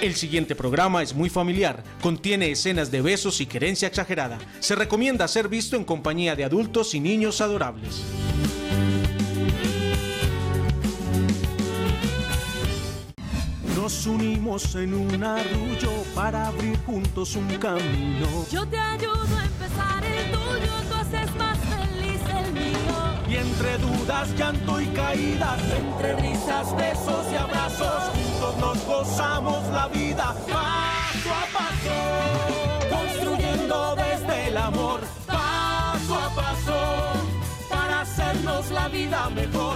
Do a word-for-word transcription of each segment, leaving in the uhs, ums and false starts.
El siguiente programa es muy familiar, contiene escenas de besos y querencia exagerada. Se recomienda ser visto en compañía de adultos y niños adorables. Nos unimos en un arrullo para abrir juntos un camino. Yo te ayudo a empezar el tuyo, tú haces más feliz el mío. Y entre dudas, llanto y caídas, entre risas, besos y abrazos, juntos nos gozamos la vida paso a paso, construyendo desde el amor paso a paso, para hacernos la vida mejor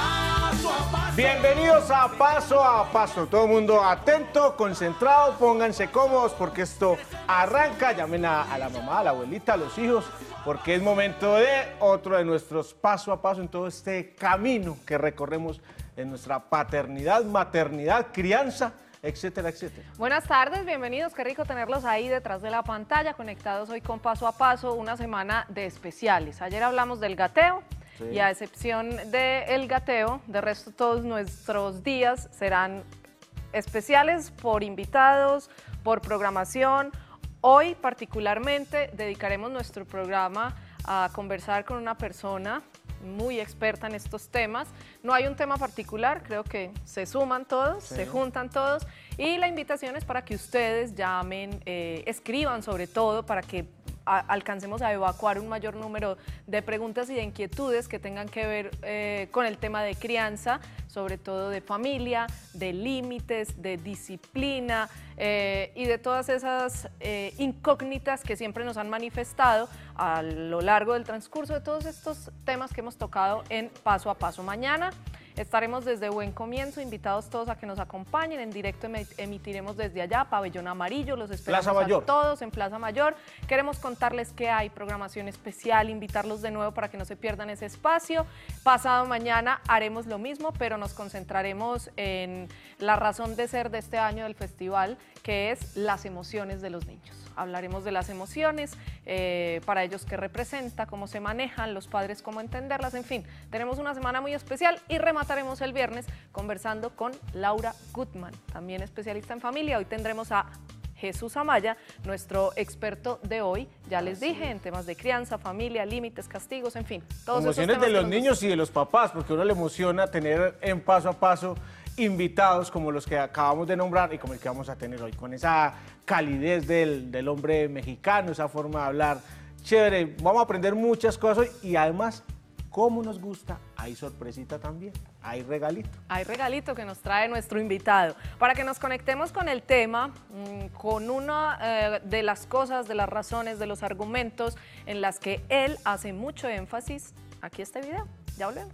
paso a paso. Bienvenidos a Paso a Paso, todo el mundo atento, concentrado, pónganse cómodos porque esto arranca, llamen a, a la mamá, a la abuelita, a los hijos, porque es momento de otro de nuestros paso a paso en todo este camino que recorremos en nuestra paternidad, maternidad, crianza, etcétera, etcétera. Buenas tardes, bienvenidos, qué rico tenerlos ahí detrás de la pantalla, conectados hoy con Paso a Paso, una semana de especiales. Ayer hablamos del gateo. Sí. Y a excepción del gateo, de resto todos nuestros días serán especiales por invitados, por programación. Hoy particularmente dedicaremos nuestro programa a conversar con una persona muy experta en estos temas. No hay un tema particular, creo que se suman todos, sí. Se juntan todos y la invitación es para que ustedes llamen, eh, escriban sobre todo para que A, alcancemos a evacuar un mayor número de preguntas y de inquietudes que tengan que ver eh, con el tema de crianza, sobre todo de familia, de límites, de disciplina eh, y de todas esas eh, incógnitas que siempre nos han manifestado a lo largo del transcurso de todos estos temas que hemos tocado en Paso a Paso. Mañana estaremos desde Buen Comienzo, invitados todos a que nos acompañen, en directo emitiremos desde allá, Pabellón Amarillo, los esperamos Plaza Mayor. A todos en Plaza Mayor. Queremos contarles que hay programación especial, invitarlos de nuevo para que no se pierdan ese espacio. Pasado mañana haremos lo mismo, pero nos concentraremos en la razón de ser de este año del festival, que es las emociones de los niños. Hablaremos de las emociones, eh, para ellos qué representa, cómo se manejan, los padres cómo entenderlas, en fin. Tenemos una semana muy especial y remataremos el viernes conversando con Laura Gutman, también especialista en familia. Hoy tendremos a Jesús Amaya, nuestro experto de hoy, ya les dije, en temas de crianza, familia, límites, castigos, en fin. Todos emociones de los niños y de los papás, porque a uno le emociona tener en Paso a Paso invitados como los que acabamos de nombrar y como el que vamos a tener hoy, con esa calidez del, del hombre mexicano, esa forma de hablar chévere. Vamos a aprender muchas cosas y además, como nos gusta, hay sorpresita también, hay regalito. Hay regalito que nos trae nuestro invitado. Para que nos conectemos con el tema, con una eh, de las cosas, de las razones, de los argumentos en las que él hace mucho énfasis, aquí este video, ya volvemos.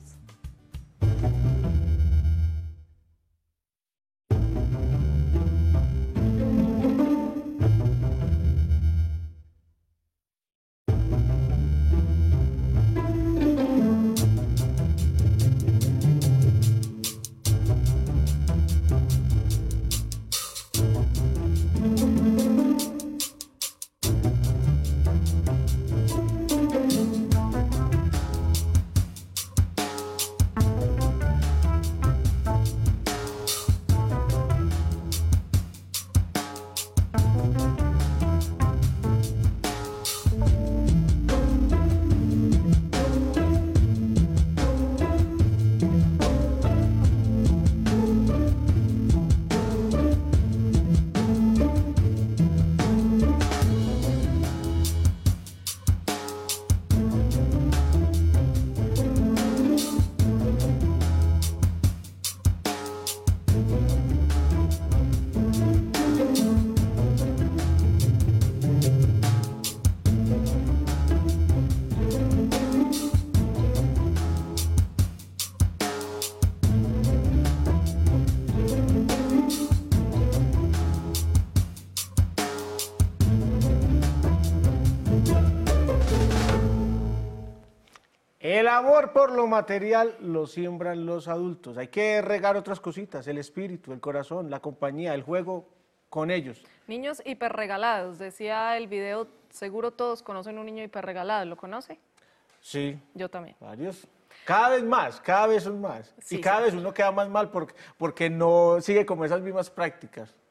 El amor por lo material lo siembran los adultos. Hay que regar otras cositas, el espíritu, el corazón, la compañía, el juego con ellos. Niños hiperregalados, decía el video, seguro todos conocen un niño hiperregalado, ¿lo conoce? Sí. Yo también. Varios. Cada vez más, cada vez son más. Sí, y cada sí. vez uno queda más mal porque, porque no sigue como esas mismas prácticas.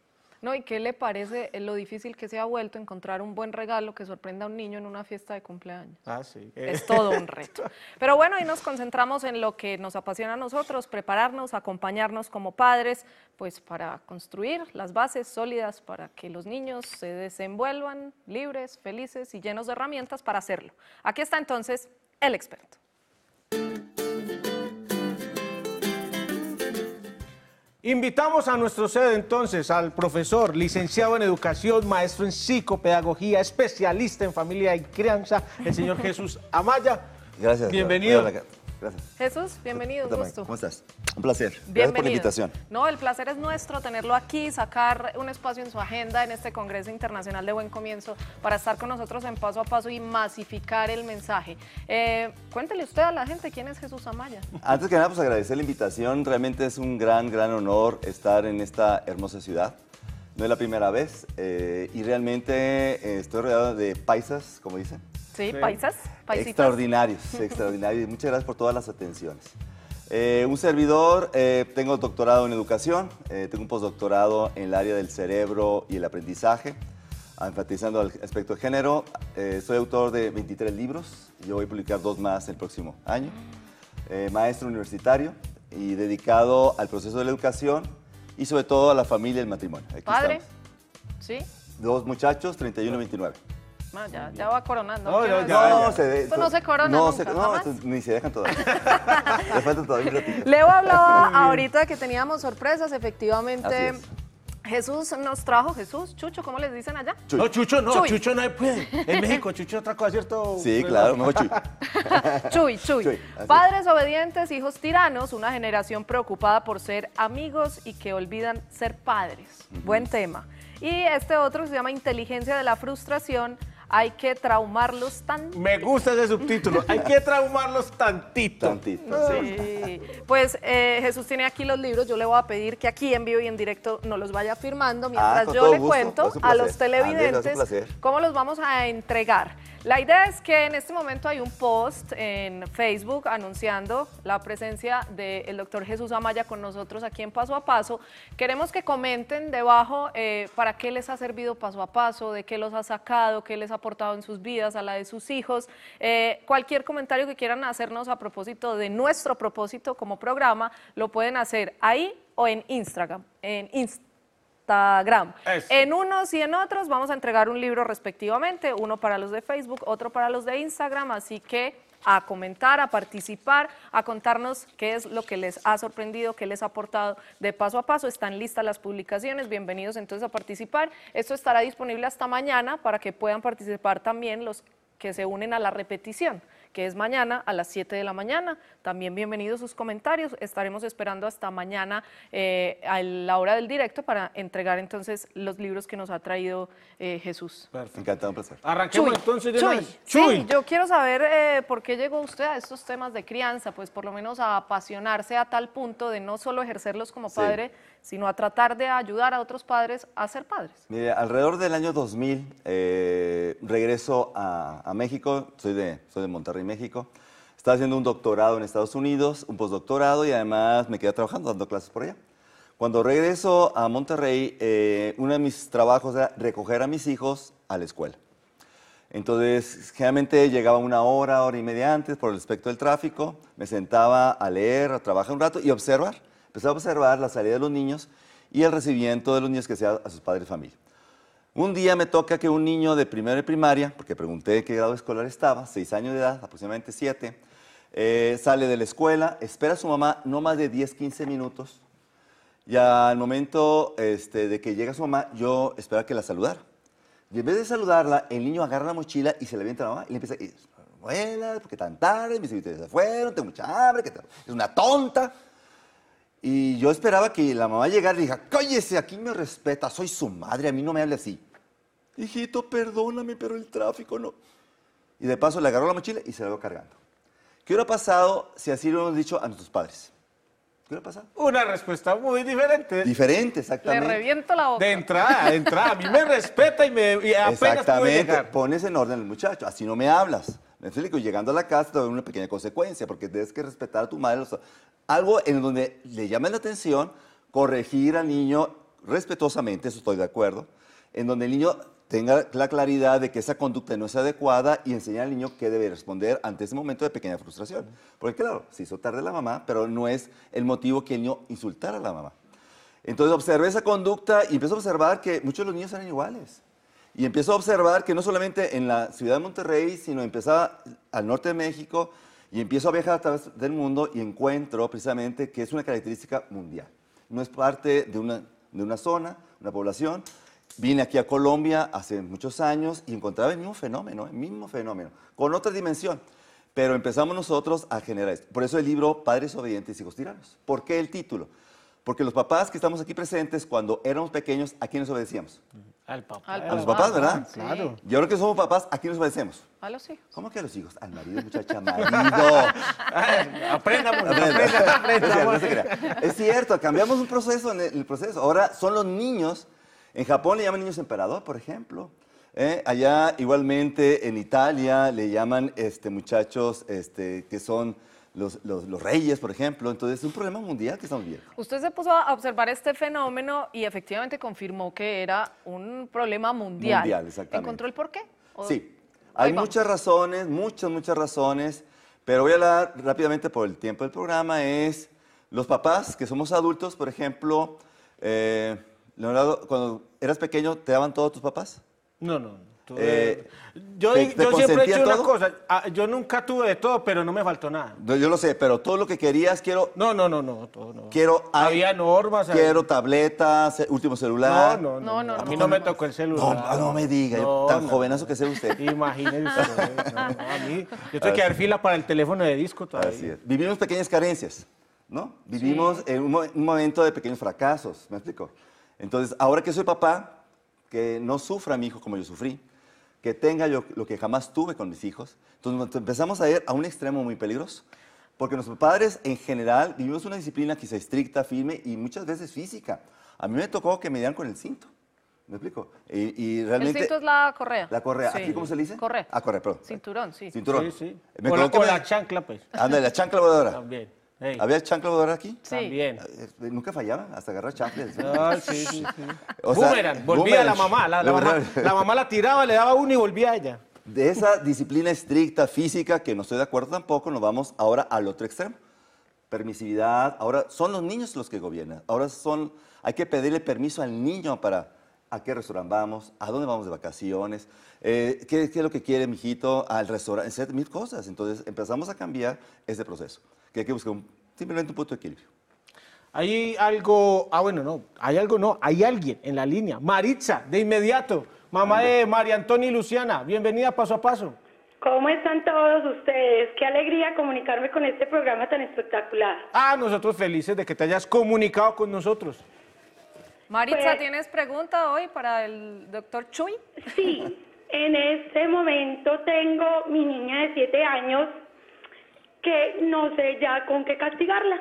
No, ¿y qué le parece lo difícil que se ha vuelto encontrar un buen regalo que sorprenda a un niño en una fiesta de cumpleaños? Ah, sí. Es todo un reto. Pero bueno, ahí nos concentramos en lo que nos apasiona a nosotros, prepararnos, acompañarnos como padres, pues para construir las bases sólidas para que los niños se desenvuelvan libres, felices y llenos de herramientas para hacerlo. Aquí está entonces el experto. Invitamos a nuestro sede entonces al profesor, licenciado en educación, maestro en psicopedagogía, especialista en familia y crianza, el señor Jesús Amaya. Gracias. Bienvenido. Gracias. Jesús, bienvenido, un gusto. ¿Cómo estás? Un placer. Bienvenido. Gracias por la invitación. No, el placer es nuestro tenerlo aquí, sacar un espacio en su agenda en este Congreso Internacional de Buen Comienzo para estar con nosotros en Paso a Paso y masificar el mensaje. Eh, cuéntele usted a la gente quién es Jesús Amaya. Antes que nada, pues agradecer la invitación. Realmente es un gran, gran honor estar en esta hermosa ciudad. No es la primera vez eh, y realmente eh, estoy rodeado de paisas, como dicen. Sí, paisas, paisitas. Extraordinarios, extraordinarios. Muchas gracias por todas las atenciones. Eh, un servidor, eh, tengo doctorado en educación, eh, tengo un postdoctorado en el área del cerebro y el aprendizaje, enfatizando el aspecto de género. Eh, soy autor de veintitrés libros, yo voy a publicar dos más el próximo año. Eh, maestro universitario y dedicado al proceso de la educación y sobre todo a la familia y el matrimonio. Aquí ¿Padre? estamos. ¿Sí? Dos muchachos, treinta y uno y veintinueve. No, ya, ya va coronando. No, no, ¿Qué ya, más? ya. No, se de- Esto no se corona no, nunca, se- no, jamás. esto ni se dejan todavía. Le falta todavía un ratito. Leo hablaba ahorita que teníamos sorpresas, efectivamente. Así es. Jesús nos trajo, Jesús, Chucho, ¿cómo les dicen allá? Chuy. No, Chucho no, Chuy. Chucho no puede. En México, Chucho es otra cosa, ¿cierto? Sí, claro, mejor Chuy. Chuy, Chuy. Chuy, así Padres obedientes, hijos tiranos, una generación preocupada por ser amigos y que olvidan ser padres. Buen tema. Y este otro que se llama Inteligencia de la Frustración, hay que traumarlos tan... Me gusta ese subtítulo. Hay que traumarlos tantito. Tantito, sí. Sí. Pues eh, Jesús tiene aquí los libros, yo le voy a pedir que aquí en vivo y en directo nos los vaya firmando mientras Ah, con yo todo le gusto, cuento es un a placer. los televidentes Andrés, es un placer. cómo los vamos a entregar. La idea es que en este momento hay un post en Facebook anunciando la presencia del doctor Jesús Amaya con nosotros aquí en Paso a Paso. Queremos que comenten debajo eh, para qué les ha servido Paso a Paso, de qué los ha sacado, qué les ha aportado en sus vidas, a la de sus hijos. Eh, cualquier comentario que quieran hacernos a propósito de nuestro propósito como programa, lo pueden hacer ahí o en Instagram, en Instagram. Instagram. Eso. En unos y en otros vamos a entregar un libro respectivamente, uno para los de Facebook, otro para los de Instagram, así que a comentar, a participar, a contarnos qué es lo que les ha sorprendido, qué les ha aportado de Paso a Paso. Están listas las publicaciones, bienvenidos entonces a participar. Esto estará disponible hasta mañana para que puedan participar también los que se unen a la repetición, que es mañana a las siete de la mañana. También bienvenidos sus comentarios. Estaremos esperando hasta mañana eh, a la hora del directo para entregar entonces los libros que nos ha traído eh, Jesús. Perfecto. Encantado, un placer. Arranquemos entonces de una Chuy, vez. sí, yo quiero saber eh, por qué llegó usted a estos temas de crianza, pues por lo menos a apasionarse a tal punto de no solo ejercerlos como Sí. padre, sino a tratar de ayudar a otros padres a ser padres. Mire, alrededor del año dos mil eh, regreso a, a México, soy de, soy de Monterrey, México. Estaba haciendo un doctorado en Estados Unidos, un postdoctorado y además me quedé trabajando, dando clases por allá. Cuando regreso a Monterrey, eh, uno de mis trabajos era recoger a mis hijos a la escuela. Entonces, generalmente llegaba una hora, hora y media antes por el aspecto del tráfico, me sentaba a leer, a trabajar un rato y observar. Empezaba a observar la salida de los niños y el recibimiento de los niños que hacía a sus padres de familia. Un día me toca que un niño de primero de primaria, porque pregunté qué grado escolar estaba, seis años de edad, aproximadamente siete, eh, sale de la escuela, espera a su mamá no más de diez, quince minutos, y al momento este, de que llega su mamá, yo esperaba que la saludara. Y en vez de saludarla, el niño agarra la mochila y se le avienta a la mamá y le empieza a decir, abuela, ¿por qué tan tarde? Mis hijos se fueron, tengo mucha hambre, que te- es una tonta. Y yo esperaba que la mamá llegara y dijera, cállese, aquí me respeta, soy su madre, a mí no me hable así. Hijito, perdóname, pero el tráfico no. Y de paso le agarró la mochila y se la iba cargando. ¿Qué hubiera pasado si así lo hubiéramos dicho a nuestros padres? ¿Qué hubiera pasado? Una respuesta muy diferente. Diferente, Le exactamente. reviento la boca. De entrada, de entrada. A mí me respeta y, me, y apenas puedo Exactamente, llegar. pones en orden al muchacho, así no me hablas. Me explico, llegando a la casa te va a haber una pequeña consecuencia, porque tienes que respetar a tu madre. O sea, algo en donde le llames la atención, corregir al niño respetuosamente, eso estoy de acuerdo, en donde el niño tenga la claridad de que esa conducta no es adecuada y enseñar al niño qué debe responder ante ese momento de pequeña frustración. Porque claro, se hizo tarde la mamá, pero no es el motivo que el niño insultara a la mamá. Entonces observé esa conducta y empiezo a observar que muchos de los niños eran iguales. Y empiezo a observar que no solamente en la ciudad de Monterrey, sino empezaba al norte de México y empiezo a viajar a través del mundo y encuentro precisamente que es una característica mundial. No es parte de una, de una zona, una población. Vine aquí a Colombia hace muchos años y encontraba el mismo fenómeno, el mismo fenómeno, con otra dimensión. Pero empezamos nosotros a generar esto. Por eso el libro Padres Obedientes, Hijos Tiranos. ¿Por qué el título? Porque los papás que estamos aquí presentes, cuando éramos pequeños, ¿a quiénes obedecíamos? Al papá. Al A los papás, ¿verdad? Sí. Claro. Y ahora que somos papás, ¿a quiénes obedecemos? A los hijos. ¿Cómo que a los hijos? Al marido, muchacha, marido. Aprendamos, Aprenda. aprendamos. No se crea. Es cierto, cambiamos un proceso en el, en el proceso. Ahora son los niños. En Japón le llaman niños emperador, por ejemplo. ¿Eh? Allá igualmente en Italia le llaman este, muchachos este, que son los, los, los reyes, por ejemplo. Entonces es un problema mundial que estamos viendo. Usted se puso a observar este fenómeno y efectivamente confirmó que era un problema mundial. Mundial, exactamente. ¿Encontró el porqué? ¿O- Sí, Ahí hay vamos. muchas razones, muchas, muchas razones, pero voy a hablar rápidamente por el tiempo del programa. Es los papás, que somos adultos, por ejemplo, eh, Leonardo, cuando eras pequeño, ¿te daban todos tus papás? No, no. tú- Eh, yo ¿te- di- te yo siempre he consentían dicho una todo? cosa. ah, Yo nunca tuve de todo, pero no me faltó nada. No, yo lo sé, pero todo lo que querías, quiero, No, no, no, no. Todo, no. quiero, Había normas. quiero tabletas, eh, último celular. No, no, no. No, no, A no, mí no, no me no. tocó el No, celular. no me diga, yo, No, tan no. jovenazo que sea usted. Imagínese usted. no, no, a mí, yo tengo que dar fila para el teléfono de disco todavía. Así es. Vivimos pequeñas carencias, ¿no? Vivimos en un, mo- un momento de pequeños fracasos, ¿me explico? Entonces, ahora que soy papá, que no sufra mi hijo como yo sufrí, que tenga yo lo que jamás tuve con mis hijos, entonces empezamos a ir a un extremo muy peligroso. Porque nuestros padres, en general, vivimos una disciplina quizá estricta, firme y muchas veces física. A mí me tocó que me dieran con el cinto, ¿me explico? Y, y El realmente... cinto es la correa. La correa. Sí. ¿Aquí cómo se le dice? Correa. Ah, correa, perdón. Cinturón, sí. Cinturón. Sí, sí. Me O la, acuerdo que o me- la chancla, pues. Ándale, la chancla voladora. También. Ey, ¿Había chancla voladora aquí? Sí. También. Eh, Nunca fallaba, hasta agarrar chanclas. Ah, sí, sí, sí. O sea, Boomerang, volvía boomerang. la mamá. La, la mamá. Boomerang. La mamá la tiraba, le daba uno y volvía a ella. De esa disciplina estricta física, que no estoy de acuerdo tampoco, nos vamos ahora al otro extremo. Permisividad, ahora son los niños los que gobiernan. Ahora son, hay que pedirle permiso al niño para a qué restaurante vamos, a dónde vamos de vacaciones, eh, qué, qué es lo que quiere mi hijito al restaurante, etcétera, mil cosas. Entonces empezamos a cambiar ese proceso, que hay que buscar un- simplemente un punto de equilibrio. Hay algo, ah bueno, no, hay algo no, hay alguien en la línea. Maritza, de inmediato, mamá de María Antonia y Luciana, bienvenida Paso a Paso. ¿Cómo están todos ustedes? Qué alegría comunicarme con este programa tan espectacular. Ah, nosotros felices de que te hayas comunicado con nosotros. Maritza, Pues- ¿tienes pregunta hoy para el doctor Chuy? Sí, en este momento tengo mi niña de siete años que no sé ya con qué castigarla.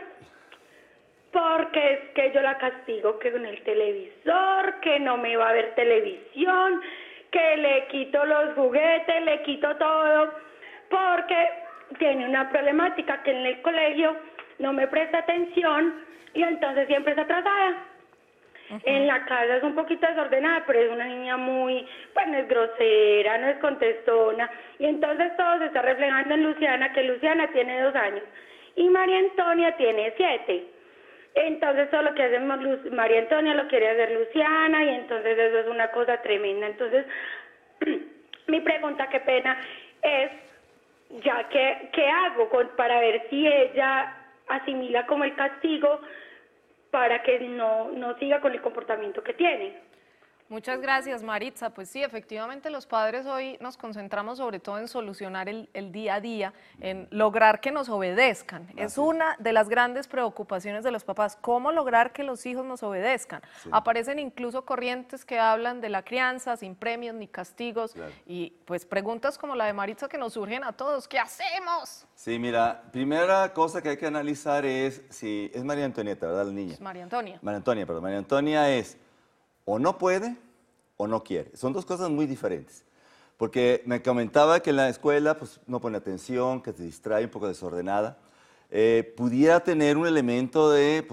Porque es que yo la castigo que con el televisor, que no me va a ver televisión, que le quito los juguetes, le quito todo, porque tiene una problemática que en el colegio no me presta atención y entonces siempre está atrasada. En la casa es un poquito desordenada, pero es una niña muy, pues no es grosera, no es contestona. Y entonces todo se está reflejando en Luciana, que Luciana tiene dos años y María Antonia tiene siete. Entonces todo lo que hacemos Lu- María Antonia lo quiere hacer Luciana y entonces eso es una cosa tremenda. Entonces mi pregunta, qué pena, es ya que, ¿qué hago con, para ver si ella asimila como el castigo para que no, no siga con el comportamiento que tiene? Muchas gracias, Maritza. Pues sí, efectivamente los padres hoy nos concentramos sobre todo en solucionar el, el día a día, en lograr que nos obedezcan. Es una de las grandes preocupaciones de los papás, cómo lograr que los hijos nos obedezcan. Aparecen incluso corrientes que hablan de la crianza sin premios ni castigos y pues preguntas como la de Maritza que nos surgen a todos, ¿qué hacemos? Sí, mira, primera cosa que hay que analizar es si es María Antonieta, ¿verdad? La niña. Pues, María Antonia. María Antonia, perdón. María Antonia es o no puede o no quiere. Son dos cosas muy diferentes. Porque me comentaba que en la escuela pues, no pone atención, que se distrae, un poco desordenada. Eh, pudiera tener un elemento de pues,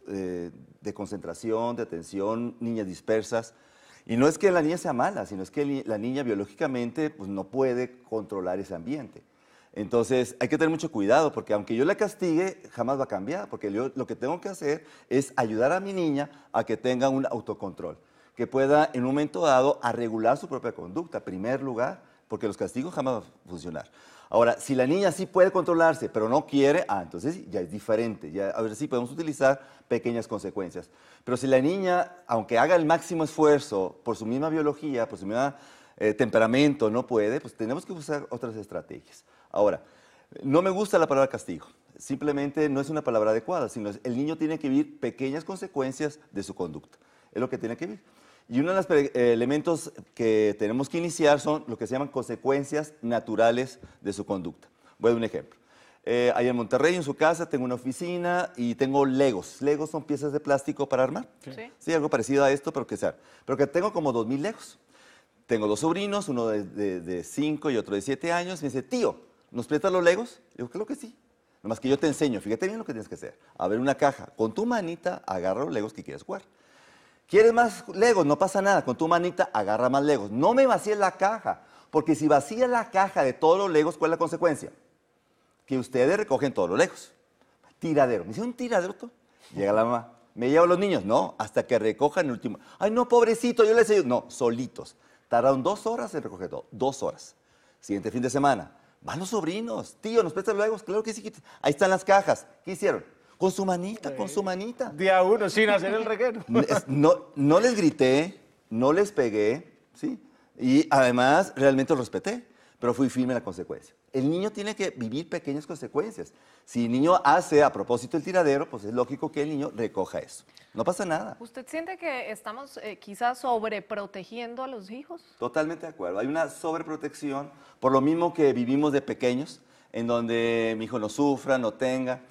eh, de concentración, de atención, niñas dispersas. Y no es que la niña sea mala, sino es que la niña biológicamente pues, no puede controlar ese ambiente. Entonces hay que tener mucho cuidado porque aunque yo la castigue, jamás va a cambiar, porque yo lo que tengo que hacer es ayudar a mi niña a que tenga un autocontrol, que pueda en un momento dado a regular su propia conducta, en primer lugar, porque los castigos jamás van a funcionar. Ahora, si la niña sí puede controlarse, pero no quiere, ah, entonces ya es diferente, ya a ver si podemos utilizar pequeñas consecuencias. Pero si la niña, aunque haga el máximo esfuerzo por su misma biología, por su mismo eh, temperamento, no puede, pues tenemos que usar otras estrategias. Ahora, no me gusta la palabra castigo, simplemente no es una palabra adecuada, sino el niño tiene que vivir pequeñas consecuencias de su conducta, es lo que tiene que vivir. Y uno de los eh, elementos que tenemos que iniciar son lo que se llaman consecuencias naturales de su conducta. Voy a dar un ejemplo. Eh, ahí en Monterrey, en su casa, tengo una oficina y tengo Legos. Legos son piezas de plástico para armar. Sí. Sí, algo parecido a esto, pero que sea. Pero que tengo como dos mil Legos. Tengo dos sobrinos, uno de, de, de cinco y otro de siete años. Me dice, tío, ¿nos prestas los Legos? Digo, claro que sí. Nomás que yo te enseño, fíjate bien lo que tienes que hacer. A ver una caja, con tu manita agarra los Legos que quieres jugar. ¿Quieres más Legos? No pasa nada, con tu manita agarra más Legos. No me vacíes la caja, porque si vacías la caja de todos los Legos, ¿cuál es la consecuencia? Que ustedes recogen todos los Legos. Tiradero. Me dice, ¿un tiradero tú? Llega la mamá. ¿Me llevo a los niños? No, hasta que recojan el último. Ay, no, pobrecito, yo les ayudo. No, solitos. Tardaron dos horas en recoger todo. Dos horas. Siguiente fin de semana. Van los sobrinos. Tío, ¿nos prestan los Legos? Claro que sí. Ahí están las cajas. ¿Qué hicieron? Con su manita, con su manita. Día uno, sin hacer el reguero. No, no les grité, no les pegué, ¿sí? Y además realmente los respeté, pero fui firme en la consecuencia. El niño tiene que vivir pequeñas consecuencias. Si el niño hace a propósito el tiradero, pues es lógico que el niño recoja eso. No pasa nada. ¿Usted siente que estamos eh, quizás sobreprotegiendo a los hijos? Totalmente de acuerdo. Hay una sobreprotección, por lo mismo que vivimos de pequeños, en donde mi hijo no sufra, no tenga.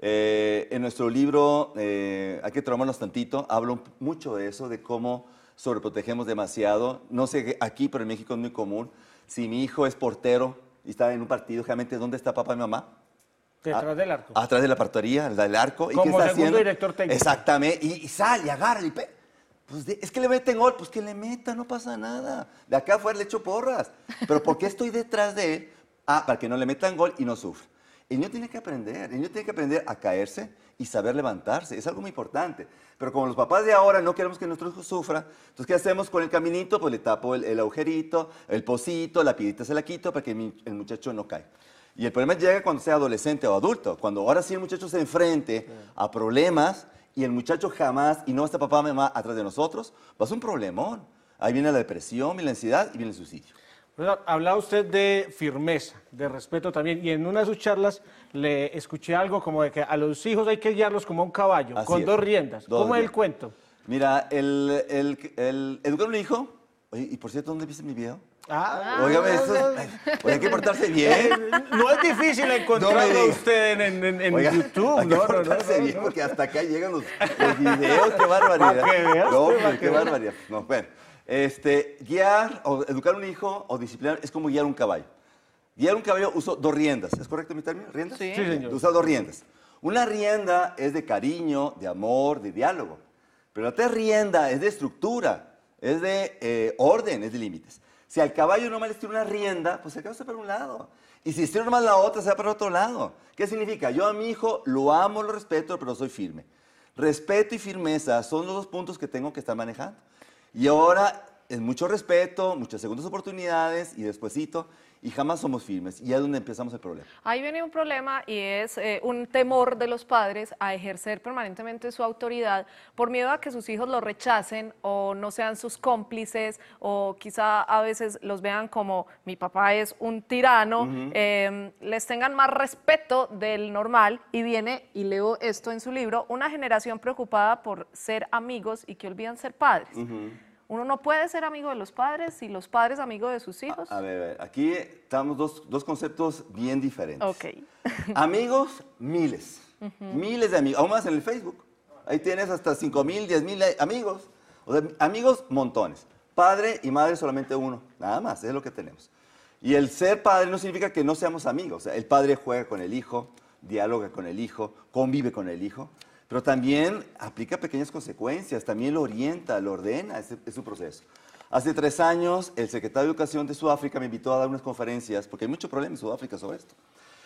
Eh, en nuestro libro, eh, hay que tomarnos tantito, hablo mucho de eso, de cómo sobreprotegemos demasiado. No sé, aquí, pero en México es muy común. Si mi hijo es portero y está en un partido, generalmente, ¿dónde está papá y mamá? Detrás a, del arco. Atrás de la portería, del arco. ¿Y como qué está segundo haciendo? Director técnico. Exactamente. Y, y sale, y agarra, y pe... Pues de, es que le meten gol, pues que le meta, no pasa nada. De acá afuera le echo porras. Pero ¿por qué estoy detrás de él? Ah, para que no le metan gol y no sufra. El niño tiene que aprender, el niño tiene que aprender a caerse y saber levantarse, es algo muy importante. Pero como los papás de ahora no queremos que nuestro hijo sufra, entonces ¿qué hacemos con el caminito? Pues le tapo el, el agujerito, el pocito, la piedrita se la quito para que mi, el muchacho no caiga. Y el problema llega cuando sea adolescente o adulto, cuando ahora sí el muchacho se enfrente a problemas y el muchacho jamás, y no está papá o mamá atrás de nosotros, va a ser un problemón. Ahí viene la depresión, viene la ansiedad y viene el suicidio. Profesor, hablaba usted de firmeza, de respeto también, y en una de sus charlas le escuché algo como de que a los hijos hay que guiarlos como a un caballo, Así con es. dos riendas. Dos ¿Cómo es el riendas. cuento? Mira, el, el, el educar a un hijo, oye, y por cierto, ¿dónde viste mi video? Ah, Óigame, esto es- oye, hay que portarse bien. no es difícil No me encontrarlo diga. usted en, en, en Oiga, YouTube. hay que No, no, no, portarse no, bien no. porque hasta acá llegan los, los videos, qué barbaridad. Pa' que veas, no, pa' hombre, que qué veas. barbaridad. No, bueno, este, guiar o educar a un hijo o disciplinar es como guiar un caballo. Guiar un caballo uso dos riendas, ¿es correcto mi término? ¿Riendas? Sí. Sí, señor. Usa dos riendas. Una rienda es de cariño, de amor, de diálogo. Pero la otra rienda es de estructura, es de eh, orden, es de límites. Si al caballo nomás le estira una rienda, pues el caballo está para un lado. Y si estira nomás la otra, se va para otro lado. ¿Qué significa? Yo a mi hijo lo amo, lo respeto, pero soy firme. Respeto y firmeza son los dos puntos que tengo que estar manejando. Y ahora es mucho respeto, muchas segundas oportunidades y despuesito, y jamás somos firmes. Y ahí es donde empezamos el problema. Ahí viene un problema y es eh, un temor de los padres a ejercer permanentemente su autoridad por miedo a que sus hijos lo rechacen o no sean sus cómplices o quizá a veces los vean como mi papá es un tirano, eh, les tengan más respeto del normal y viene, y leo esto en su libro, una generación preocupada por ser amigos y que olvidan ser padres. Uno no puede ser amigo de los padres y los padres amigos de sus hijos. A ver, a ver, aquí estamos dos, dos conceptos bien diferentes. Ok. Amigos, miles. Miles de amigos. Aún más en el Facebook. Ahí tienes hasta cinco mil, diez mil amigos. O sea, amigos, montones. Padre y madre solamente uno. Nada más, es lo que tenemos. Y el ser padre no significa que no seamos amigos. O sea, el padre juega con el hijo, dialoga con el hijo, convive con el hijo. pero también aplica pequeñas consecuencias, también lo orienta, lo ordena, es, es su proceso. Hace tres años, el secretario de Educación de Sudáfrica me invitó a dar unas conferencias, porque hay mucho problema en Sudáfrica sobre esto.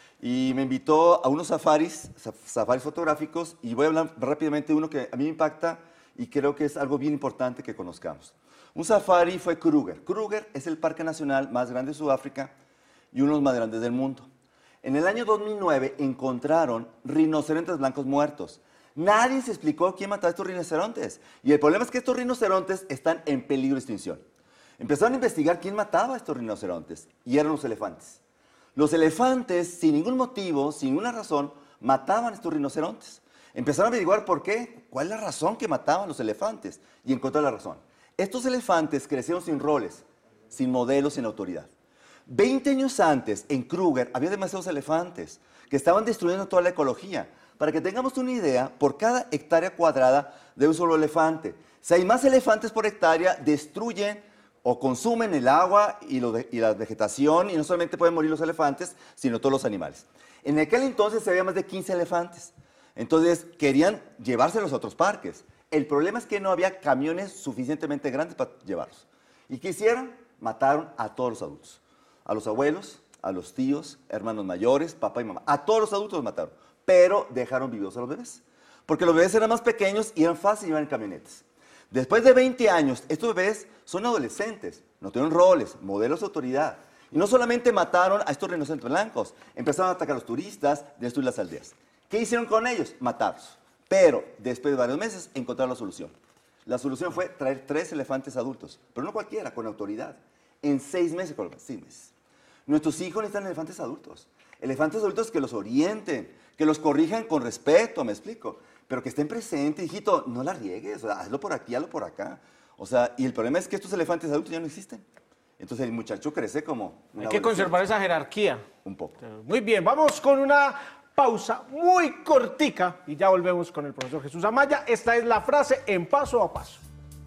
Y me invitó a unos safaris, safaris fotográficos, y voy a hablar rápidamente de uno que a mí me impacta y creo que es algo bien importante que conozcamos. Un safari fue Kruger. Kruger es el parque nacional más grande de Sudáfrica y uno de los más grandes del mundo. En el año dos mil nueve encontraron rinocerontes blancos muertos. Nadie se explicó quién mataba a estos rinocerontes. Y el problema es que estos rinocerontes están en peligro de extinción. Empezaron a investigar quién mataba a estos rinocerontes y eran los elefantes. Los elefantes, sin ningún motivo, sin ninguna razón, mataban a estos rinocerontes. Empezaron a averiguar por qué, cuál es la razón que mataban los elefantes, y encontraron la razón. Estos elefantes crecieron sin roles, sin modelos, sin autoridad. Veinte años antes, en Kruger, había demasiados elefantes que estaban destruyendo toda la ecología. Para que tengamos una idea, por cada hectárea cuadrada de un solo elefante, si hay más elefantes por hectárea, destruyen o consumen el agua y, lo de, y la vegetación, y no solamente pueden morir los elefantes, sino todos los animales. En aquel entonces había más de quince elefantes, entonces querían llevárselos a otros parques. El problema es que no había camiones suficientemente grandes para llevarlos. ¿Y qué hicieron? Mataron a todos los adultos, a los abuelos, a los tíos, hermanos mayores, papá y mamá. A todos los adultos los mataron, pero dejaron vivos a los bebés, porque los bebés eran más pequeños y eran fáciles de llevar en camionetas. Después de veinte años, estos bebés son adolescentes, no tienen roles, modelos de autoridad. Y no solamente mataron a estos rinocerontes blancos, empezaron a atacar a los turistas, destruir las aldeas. ¿Qué hicieron con ellos? Matarlos. Pero después de varios meses encontraron la solución. La solución fue traer tres elefantes adultos, pero no cualquiera, con autoridad. En seis meses, con seis meses. Nuestros hijos necesitan elefantes adultos. Elefantes adultos que los orienten, que los corrijan con respeto, me explico. Pero que estén presentes, hijito, no la riegues, o sea, hazlo por aquí, hazlo por acá. O sea, y el problema es que estos elefantes adultos ya no existen. Entonces el muchacho crece como... Hay que conservar esa jerarquía. Un poco. Muy bien, vamos con una pausa muy cortica y ya volvemos con el profesor Jesús Amaya. Esta es la frase en Paso a Paso.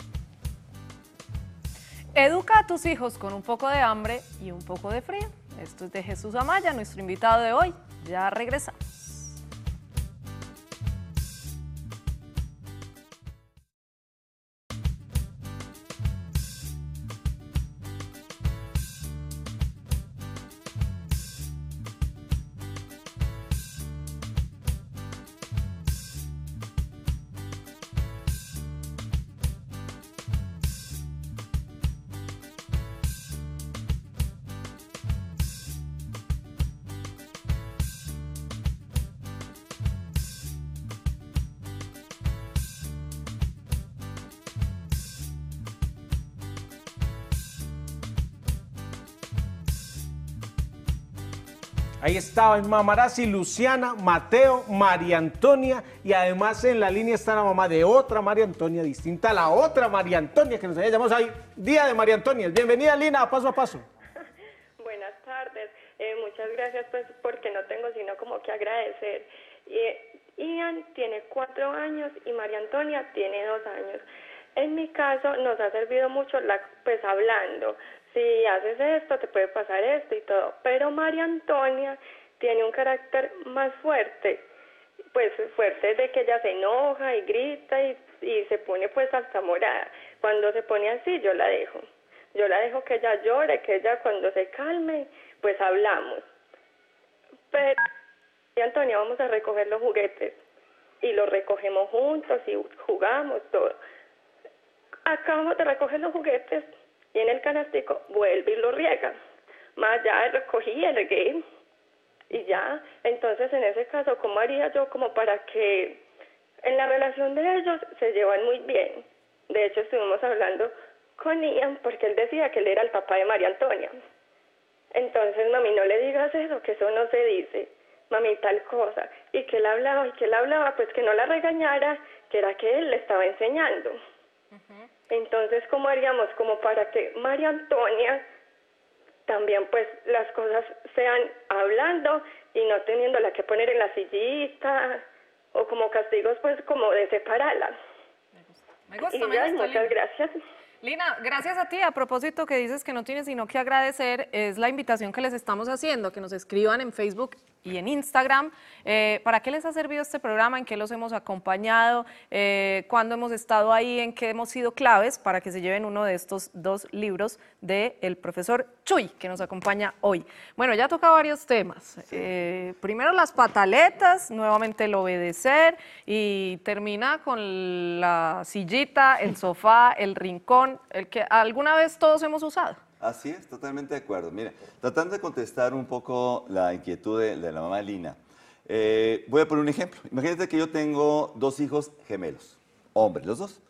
Educa a tus hijos con un poco de hambre y un poco de frío. Esto es de Jesús Amaya, nuestro invitado de hoy. Ya regresamos. Ahí estaban Mamarazzi, Luciana, Mateo, María Antonia, y además en la línea está la mamá de otra María Antonia, distinta a la otra María Antonia que nos había llamado hoy, Día de María Antonia. Bienvenida, Lina, a Paso a Paso. Buenas tardes, eh, muchas gracias, pues porque no tengo sino como que agradecer. Y, Ian tiene cuatro años y María Antonia tiene dos años. En mi caso nos ha servido mucho, la, pues hablando, si haces esto te puede pasar esto y todo, pero María Antonia tiene un carácter más fuerte, pues fuerte de que ella se enoja y grita y, y se pone pues hasta morada. Cuando se pone así yo la dejo, yo la dejo que ella llore, que ella cuando se calme pues hablamos. Pero María Antonia, vamos a recoger los juguetes y los recogemos juntos y jugamos todo. Acabamos de recoger los juguetes y en el canastico vuelve y lo riega. Más ya recogí y regué y ya. Entonces en ese caso, ¿cómo haría yo como para que en la relación de ellos se llevan muy bien? De hecho estuvimos hablando con Ian porque él decía que él era el papá de María Antonia. Entonces, mami, no le digas eso, que eso no se dice. Mami, tal cosa. Y que él hablaba y que él hablaba, pues que no la regañara, que era que él le estaba enseñando. Uh-huh. Entonces, ¿cómo haríamos? Como para que María Antonia también, pues, las cosas sean hablando y no teniéndola que poner en la sillita o como castigos, pues, como de separarla. Me gusta, me gusta. Y me ya, gusta, muchas Lina. gracias. Lina, gracias a ti. A propósito que dices que no tienes sino que agradecer, es la invitación que les estamos haciendo, que nos escriban en Facebook y en Instagram. Eh, ¿Para qué les ha servido este programa? ¿En qué los hemos acompañado? Eh, ¿Cuándo hemos estado ahí? ¿En qué hemos sido claves para que se lleven uno de estos dos libros del profesor Chuy, que nos acompaña hoy? Bueno, ya toca varios temas. Eh, primero las pataletas, nuevamente el obedecer, y termina con la sillita, el sofá, el rincón, el que alguna vez todos hemos usado. Así es, totalmente de acuerdo. Mira, tratando de contestar un poco la inquietud de, de la mamá Lina, eh, voy a poner un ejemplo. Imagínate que yo tengo dos hijos gemelos, hombres, los dos.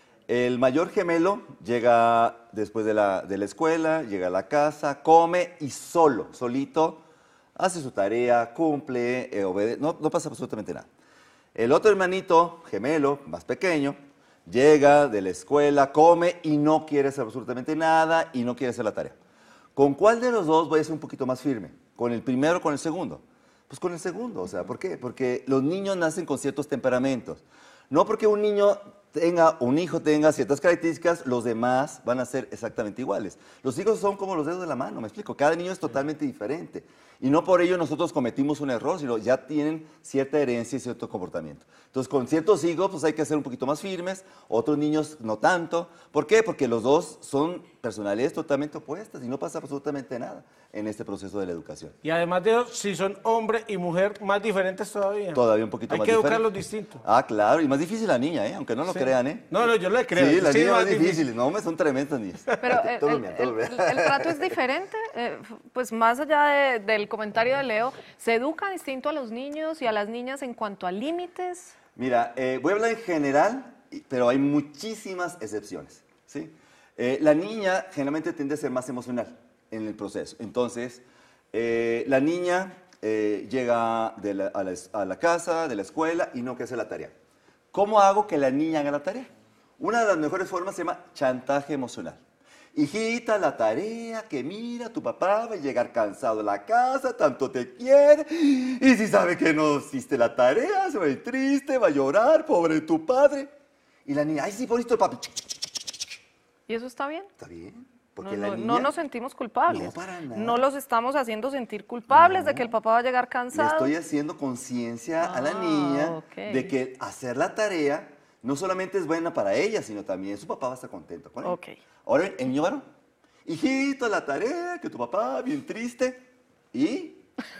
El mayor gemelo llega después de la, de la escuela, llega a la casa, come y solo, solito, hace su tarea, cumple, eh, obedece, no, no pasa absolutamente nada. El otro hermanito, gemelo, más pequeño, llega de la escuela, come y no quiere hacer absolutamente nada y no quiere hacer la tarea. ¿Con cuál de los dos voy a ser un poquito más firme? ¿Con el primero o con el segundo? Pues con el segundo, o sea, ¿por qué? Porque los niños nacen con ciertos temperamentos. No porque un niño tenga, un hijo tenga ciertas características, los demás van a ser exactamente iguales. Los hijos son como los dedos de la mano, me explico, cada niño es totalmente diferente. Y no por ello nosotros cometimos un error, sino ya tienen cierta herencia y cierto comportamiento. Entonces, con ciertos hijos pues hay que ser un poquito más firmes, otros niños no tanto. ¿Por qué? Porque los dos son personalidades totalmente opuestas y no pasa absolutamente nada en este proceso de la educación. Y además de eso, si son hombre y mujer, más diferentes todavía. Todavía un poquito Hay más que diferente. educarlos distintos. Ah, claro, y más difícil la niña, ¿eh? Aunque no lo Sí. crean, ¿eh? No, no, yo le creo. Sí, las Sí, niñas más más difícil. difíciles, no, hombre, son tremendas niñas. Pero el, Todo el- bien, todo bien. el- el trato es diferente, eh, pues más allá de- del comentario de Leo, ¿se educa distinto a los niños y a las niñas en cuanto a límites? Mira, eh, voy a hablar en general, y- pero hay muchísimas excepciones, ¿sí? Eh, la niña generalmente tiende a ser más emocional en el proceso. Entonces, eh, la niña eh, llega de la- a, la, es- a la casa, de la escuela, y no quiere hacer la tarea. ¿Cómo hago que la niña haga la tarea? Una de las mejores formas se llama chantaje emocional. Hijita, la tarea, que mira, tu papá va a llegar cansado a la casa, tanto te quiere, y si sabe que no hiciste la tarea, se va a ir triste, va a llorar, pobre tu padre. Y la niña, ay, sí, pobrecito el papi. ¿Y eso está bien? Está bien, No, porque no- la niña... no nos sentimos culpables. No, para nada. No los estamos haciendo sentir culpables de que el papá va a llegar Le cansado. estoy haciendo conciencia a la Ah, niña ok. de que hacer la tarea no solamente es buena para ella, sino también su papá va a estar contento con ella. Ok. Ahora, el niño varón. Hijito, la tarea, que tu papá, bien triste. ¿Y?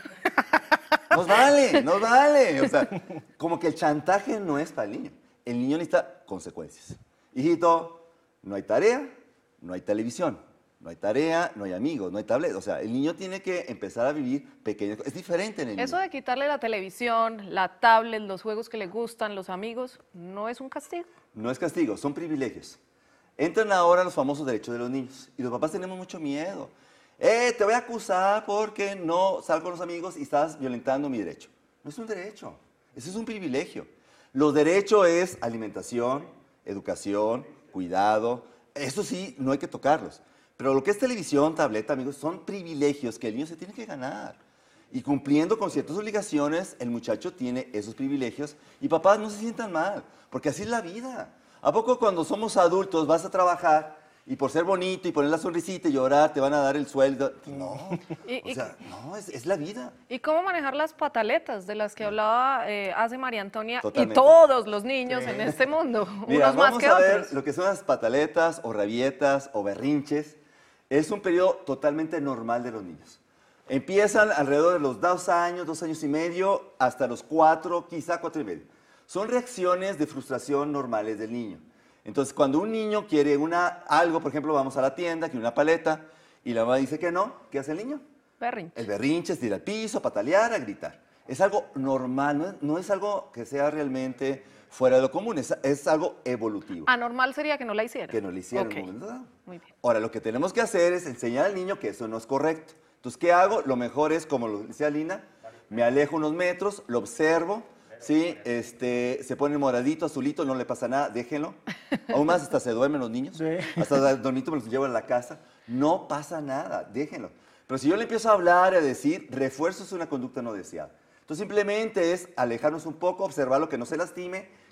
Nos vale, nos vale. O sea, como que el chantaje no es para el niño. El niño necesita consecuencias. Hijito, no hay tarea, no hay televisión. No hay tarea, no hay amigos, no hay tablet. O sea, el niño tiene que empezar a vivir pequeños. Es diferente en el Eso niño. de quitarle la televisión, la tablet, los juegos que le gustan, los amigos, ¿no es un castigo? No es castigo, son privilegios. Entran ahora los famosos derechos de los niños. Y los papás tenemos mucho miedo. Eh, te voy a acusar porque no salgo con los amigos y estás violentando mi derecho. No es un derecho, eso es un privilegio. Los derechos es alimentación, educación, cuidado. Eso sí, no hay que tocarlos. Pero lo que es televisión, tableta, amigos, son privilegios que el niño se tiene que ganar. Y cumpliendo con ciertas obligaciones, el muchacho tiene esos privilegios. Y papás, no se sientan mal, porque así es la vida. ¿A poco cuando somos adultos vas a trabajar y por ser bonito y poner la sonrisita y llorar te van a dar el sueldo? No, Y- o y- sea, no, es, es la vida. ¿Y cómo manejar las pataletas de las que hablaba eh, hace María Antonia Totalmente. y todos los niños en este mundo? Mira, unos más vamos que a ver otros. lo que son las pataletas o rabietas o berrinches. Es un periodo totalmente normal de los niños. Empiezan alrededor de los dos años, dos años y medio, hasta los cuatro, quizá cuatro y medio. Son reacciones de frustración normales del niño. Entonces, cuando un niño quiere una, algo, por ejemplo, vamos a la tienda, quiere una paleta, y la mamá dice que no, ¿qué hace el niño? Berrinche. El berrinche es ir al piso, a patalear, a gritar. Es algo normal, no es, no es algo que sea realmente fuera de lo común, es, es algo evolutivo. Anormal sería que no la hiciera. Que no le hicieron Ok. en un momento dado. Muy bien. Ahora, lo que tenemos que hacer es enseñar al niño que eso no es correcto. Entonces, ¿qué hago? Lo mejor es, como lo decía Lina, me alejo unos metros, lo observo, ¿sí? Este, se pone moradito, azulito, no le pasa nada, déjenlo. Aún más, hasta se duermen los niños. Sí. Hasta dormito me los llevo a la casa. No pasa nada, déjenlo. Pero si yo le empiezo a hablar, a decir, refuerzo es una conducta no deseada. Entonces, simplemente es alejarnos un poco, observarlo, que no se lastime,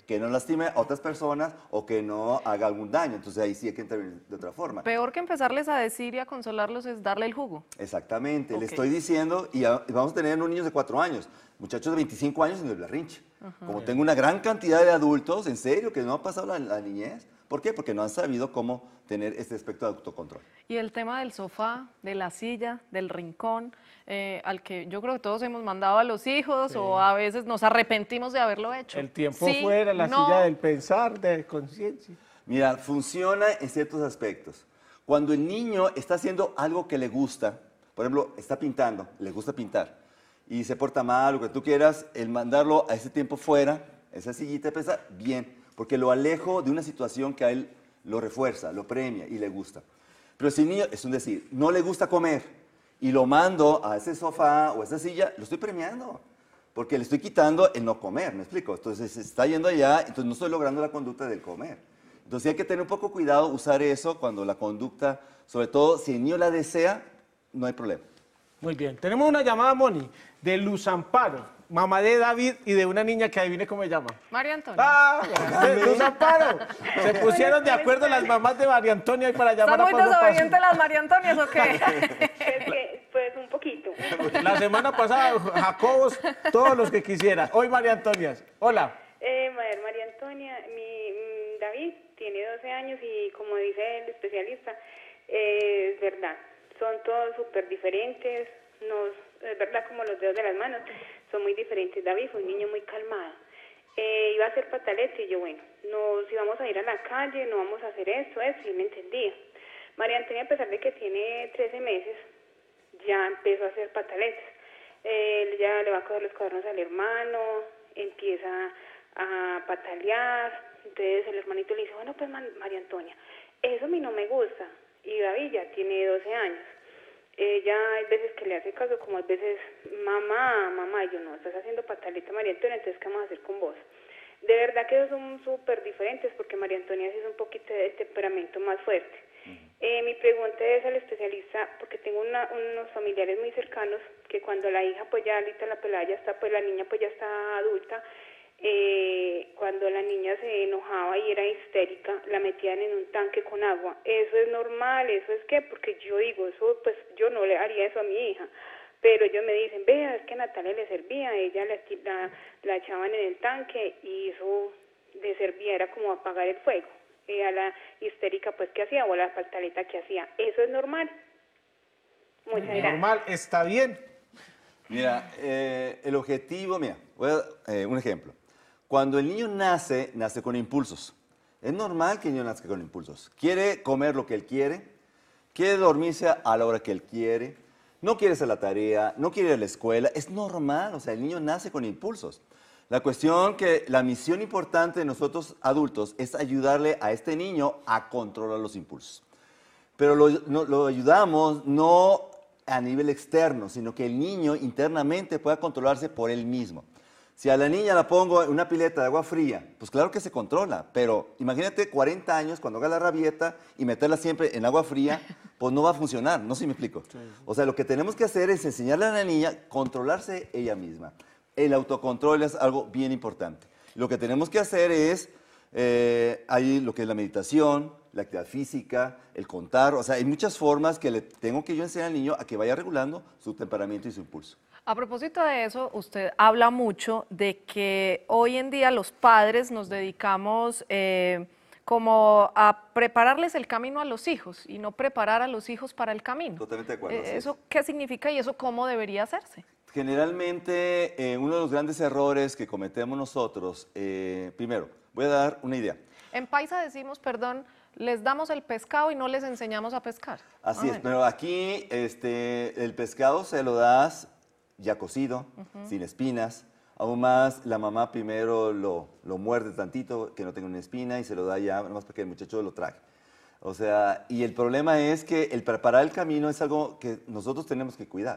que no lastime a otras personas o que no haga algún daño. Entonces ahí sí hay que intervenir de otra forma. Peor que empezarles a decir y a consolarlos es darle el jugo. Exactamente, le Ok. estoy diciendo, y a- y vamos a tener unos niños de cuatro años, muchachos de veinticinco años en el berrinche. Como tengo una gran cantidad de adultos, en serio, que no han pasado la, la niñez. ¿Por qué? Porque no han sabido cómo tener este aspecto de autocontrol. Y el tema del sofá, de la silla, del rincón, eh, al que yo creo que todos hemos mandado a los hijos o a veces nos arrepentimos de haberlo hecho. El tiempo Sí, fuera, la no. silla del pensar, de conciencia. Mira, funciona en ciertos aspectos. Cuando el niño está haciendo algo que le gusta, por ejemplo, está pintando, le gusta pintar, y se porta mal, lo que tú quieras, el mandarlo a ese tiempo fuera, esa sillita de pensar, bien, porque lo alejo de una situación que a él lo refuerza, lo premia y le gusta. Pero si el niño, es un decir, no le gusta comer y lo mando a ese sofá o a esa silla, lo estoy premiando, porque le estoy quitando el no comer, ¿me explico? Entonces se está yendo allá, entonces no estoy logrando la conducta del comer. Entonces hay que tener un poco cuidado, usar eso cuando la conducta, sobre todo si el niño la desea, no hay problema. Muy bien. Tenemos una llamada, Moni, de Luz Amparo, mamá de David y de una niña que adivine cómo se llama. María Antonia. ¡Ah! Luz Amparo. Se pusieron de acuerdo las mamás de María Antonia y para llamar ¿Son a muy paso a desobedientes las María Antonias o qué? Es que, pues un poquito. paso. La semana pasada, Jacobos, todos los que quisieran. Hoy María Antonia. Hola. Eh, María María Antonia, mi mm, David tiene doce años y como dice el especialista, eh, es verdad, son todos súper diferentes, nos, es verdad como los dedos de las manos, son muy diferentes. David fue un niño muy calmado, eh, iba a hacer pataletas y yo, bueno, nos íbamos a ir a la calle, no vamos a hacer esto, eso, y él me entendía. María Antonia, a pesar de que tiene trece meses, ya empezó a hacer pataletas. Eh, Él ya le va a coger los cuadernos al hermano, empieza a patalear. Entonces el hermanito le dice, bueno, pues man- María Antonia, eso a mí no me gusta. Y David ya tiene doce años. Ella hay veces que le hace caso, como hay veces, mamá, mamá, y yo no, estás haciendo pataleta, María Antonia, entonces ¿qué vamos a hacer con vos? De verdad que ellos son súper diferentes, porque María Antonia sí es un poquito de temperamento más fuerte. Eh, mi pregunta es al especialista, porque tengo una- unos familiares muy cercanos, que cuando la hija, pues ya ahorita la pelada ya está, pues la niña pues ya está adulta, eh, cuando la niña se enojaba y era histérica, la metían en un tanque con agua. ¿Eso es normal? ¿Eso es qué? Porque yo digo, eso pues yo no le haría eso a mi hija. Pero ellos me dicen, vea, es que a Natalia le servía, ella la, la, la echaban en el tanque y eso le servía, era como apagar el fuego. Eh, a la histérica pues que hacía o a la pataleta que hacía. ¿Eso es normal? Muchas gracias. Normal, está bien. Mira, eh, el objetivo, mira, voy a dar eh, un ejemplo. Cuando el niño nace, nace con impulsos. Es normal que el niño nazca con impulsos. Quiere comer lo que él quiere, quiere dormirse a la hora que él quiere, no quiere hacer la tarea, no quiere ir a la escuela. Es normal, o sea, el niño nace con impulsos. La cuestión que la misión importante de nosotros adultos es ayudarle a este niño a controlar los impulsos. Pero lo, no- lo ayudamos no a nivel externo, sino que el niño internamente pueda controlarse por él mismo. Si a la niña la pongo en una pileta de agua fría, pues claro que se controla, pero imagínate cuarenta años cuando haga la rabieta y meterla siempre en agua fría, pues no va a funcionar, no sé si me explico. O sea, lo que tenemos que hacer es enseñarle a la niña a controlarse ella misma. El autocontrol es algo bien importante. Lo que tenemos que hacer es, eh, hay lo que es la meditación, la actividad física, el contar, o sea, hay muchas formas que le tengo que yo enseñar al niño a que vaya regulando su temperamento y su impulso. A propósito de eso, usted habla mucho de que hoy en día los padres nos dedicamos eh, como a prepararles el camino a los hijos y no preparar a los hijos para el camino. Totalmente de acuerdo, Eh, así es. ¿Eso qué significa y eso cómo debería hacerse? Generalmente, eh, uno de los grandes errores que cometemos nosotros, eh, primero, voy a dar una idea. En Paisa decimos, perdón, les damos el pescado y no les enseñamos a pescar. Así Ah, es, bueno. pero aquí este, el pescado se lo das ya cocido, sin espinas. Aún más, la mamá primero lo, lo muerde tantito, que no tenga una espina, y se lo da ya, nomás para que el muchacho lo trague. O sea, y el problema es que el preparar el camino es algo que nosotros tenemos que cuidar.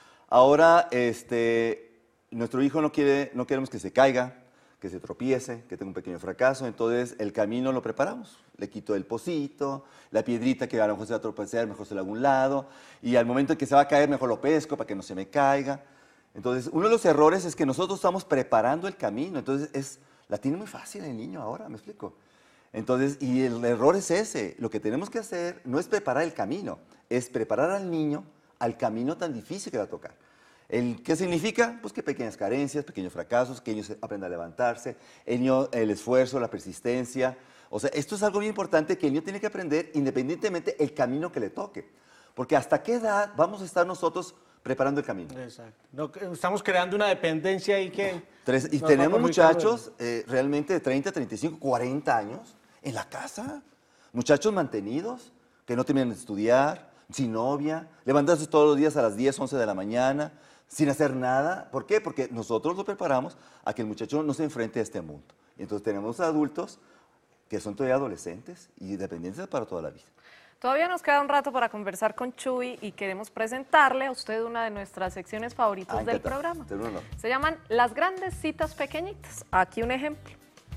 Ahora, este, nuestro hijo no quiere, no queremos que se caiga, que se tropiece, que tenga un pequeño fracaso, entonces el camino lo preparamos. Le quito el pocito, la piedrita que a lo mejor se va a tropezar, mejor se la hago a un lado, y al momento en que se va a caer, mejor lo pesco para que no se me caiga. Entonces, uno de los errores es que nosotros estamos preparando el camino, entonces es La tiene muy fácil el niño ahora, ¿me explico? Entonces, y el error es ese. Lo que tenemos que hacer no es preparar el camino, es preparar al niño al camino tan difícil que va a tocar. El, ¿Qué significa? Pues que pequeñas carencias, pequeños fracasos, que el niño aprenda a levantarse, el, niño, el esfuerzo, la persistencia. O sea, esto es algo muy importante que el niño tiene que aprender independientemente el camino que le toque. Porque hasta qué edad vamos a estar nosotros preparando el camino. Exacto. No, estamos creando una dependencia ahí que... Tres, y nos tenemos va a muchachos eh, realmente de treinta, treinta y cinco, cuarenta años en la casa. Muchachos mantenidos, que no terminan de estudiar, sin novia, levantarse todos los días a las diez, once de la mañana, sin hacer nada. ¿Por qué? Porque nosotros lo preparamos a que el muchacho no se enfrente a este mundo. Y entonces tenemos adultos que son todavía adolescentes y dependientes para toda la vida. Todavía nos queda un rato para conversar con Chuy y queremos presentarle a usted una de nuestras secciones favoritas Ah, del encantado. programa. Te lo honor. Se llaman Las Grandes Citas Pequeñitas. Aquí un ejemplo.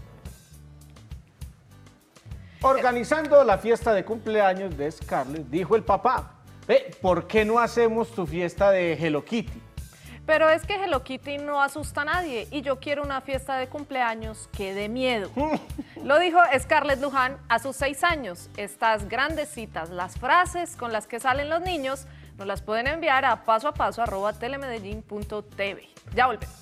Organizando la fiesta de cumpleaños de Scarlett, dijo el papá, ve, ¿por qué no hacemos tu fiesta de Hello Kitty? Pero es que Hello Kitty no asusta a nadie y yo quiero una fiesta de cumpleaños que dé miedo. Lo dijo Scarlett Luján a sus seis años. Estas grandes citas, las frases con las que salen los niños, nos las pueden enviar a paso a paso arroba telemedellín punto t v. Ya volvemos.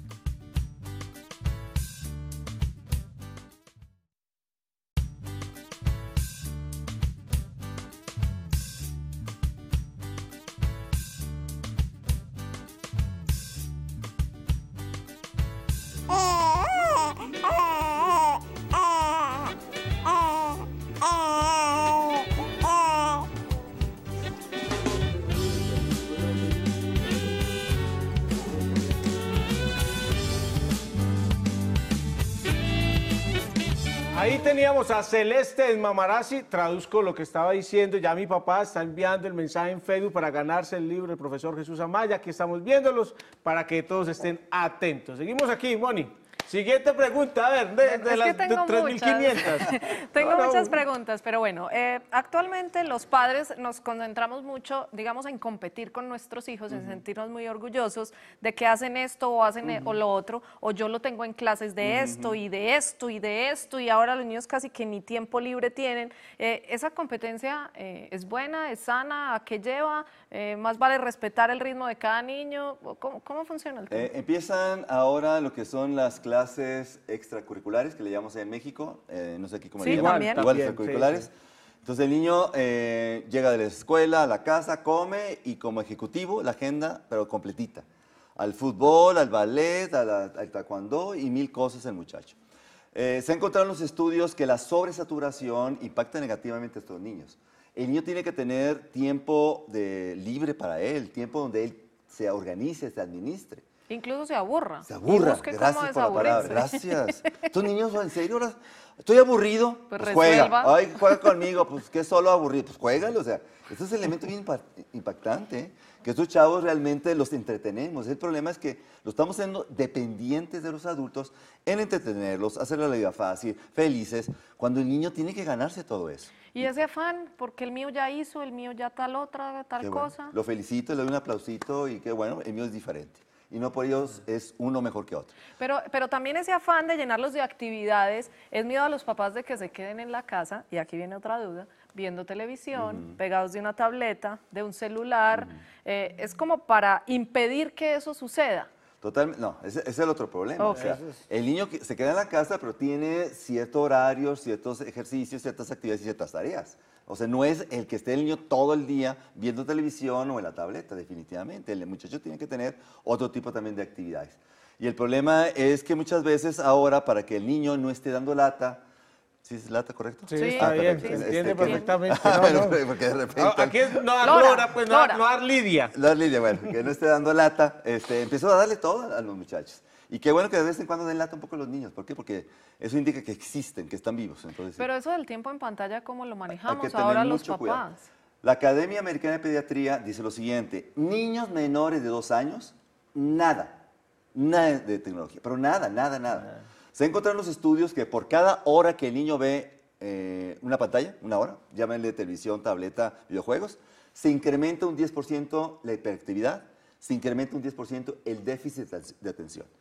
Ahí teníamos a Celeste Mamarazzi, traduzco lo que estaba diciendo, ya mi papá está enviando el mensaje en Facebook para ganarse el libro del profesor Jesús Amaya, aquí estamos viéndolos para que todos estén atentos. Seguimos aquí, Moni. Siguiente pregunta, a ver, de, de Es las que tengo tres mil quinientas. Tengo No, no. muchas preguntas, pero bueno, eh, actualmente los padres nos concentramos mucho, digamos, en competir con nuestros hijos, en sentirnos muy orgullosos de que hacen esto o hacen e- o lo otro, o yo lo tengo en clases de esto y de esto y de esto, y ahora los niños casi que ni tiempo libre tienen. Eh, ¿Esa competencia eh, es buena, es sana? ¿A qué lleva? Eh, ¿Más vale respetar el ritmo de cada niño? ¿Cómo, cómo funciona el tema? Eh, empiezan ahora lo que son las clases extracurriculares, que le llamamos en México, eh, no sé aquí cómo Sí, le llaman, también. igual También, extracurriculares. sí, sí. Entonces el niño eh, llega de la escuela a la casa, come y como ejecutivo la agenda, pero completita. Al fútbol, al ballet, a la- al taekwondo y mil cosas el muchacho. Eh, se han encontrado en los estudios que la sobresaturación impacta negativamente a estos niños. El niño tiene que tener tiempo de, libre para él, tiempo donde él se organice, se administre. Incluso se aburra. Se Y aburra, busque cómo gracias por la palabra, desaburrirse. gracias. Estos niños, en serio, ahora estoy aburrido, Pues pues, juega. resuelva. Ay, juega conmigo, pues que solo aburrido, pues juégalo, o sea, este es el elemento bien impa- impactante, ¿eh? Que estos chavos realmente los entretenemos. El problema es que los estamos siendo dependientes de los adultos en entretenerlos, hacerle la vida fácil, felices, cuando el niño tiene que ganarse todo eso. Y ese afán, porque el mío ya hizo, el mío ya tal otra, tal Qué bueno. cosa. Lo felicito, le doy un aplausito y qué bueno, el mío es diferente. Y no por ellos es uno mejor que otro. Pero, pero también ese afán de llenarlos de actividades, es miedo a los papás de que se queden en la casa, y aquí viene otra duda, viendo televisión, pegados de una tableta, de un celular, eh, es como para impedir que eso suceda. Totalmente, no, ese, ese es el otro problema. Ok. O sea, el niño que se queda en la casa, pero tiene cierto horario, ciertos ejercicios, ciertas actividades y ciertas tareas. O sea, no es el que esté el niño todo el día viendo televisión o en la tableta, definitivamente. El muchacho tiene que tener otro tipo también de actividades. Y el problema es que muchas veces ahora, para que el niño no esté dando lata, ¿sí es lata, correcto? Sí, Sí, está bien, perfecto. se Este, entiende que- perfectamente. Ah, no, bueno, no. porque de repente... Ah, aquí es no dar Lora, Lora, pues no, dar- Lora. no dar Lidia. La Lidia, bueno, que no esté dando lata, este, empezó a darle todo a los muchachos. Y qué bueno que de vez en cuando den lata un poco a los niños. ¿Por qué? Porque eso indica que existen, que están vivos. Entonces, Pero eso del tiempo en pantalla, ¿cómo lo hay que manejamos tener ahora los mucho papás? cuidado. La Academia Americana de Pediatría dice lo siguiente: niños menores de dos años, nada, nada de tecnología, pero nada, nada, nada. Se encontraron los estudios que por cada hora que el niño ve eh, una pantalla, una hora, llámenle televisión, tableta, videojuegos, se incrementa un diez por ciento la hiperactividad, se incrementa un diez por ciento el déficit de atención.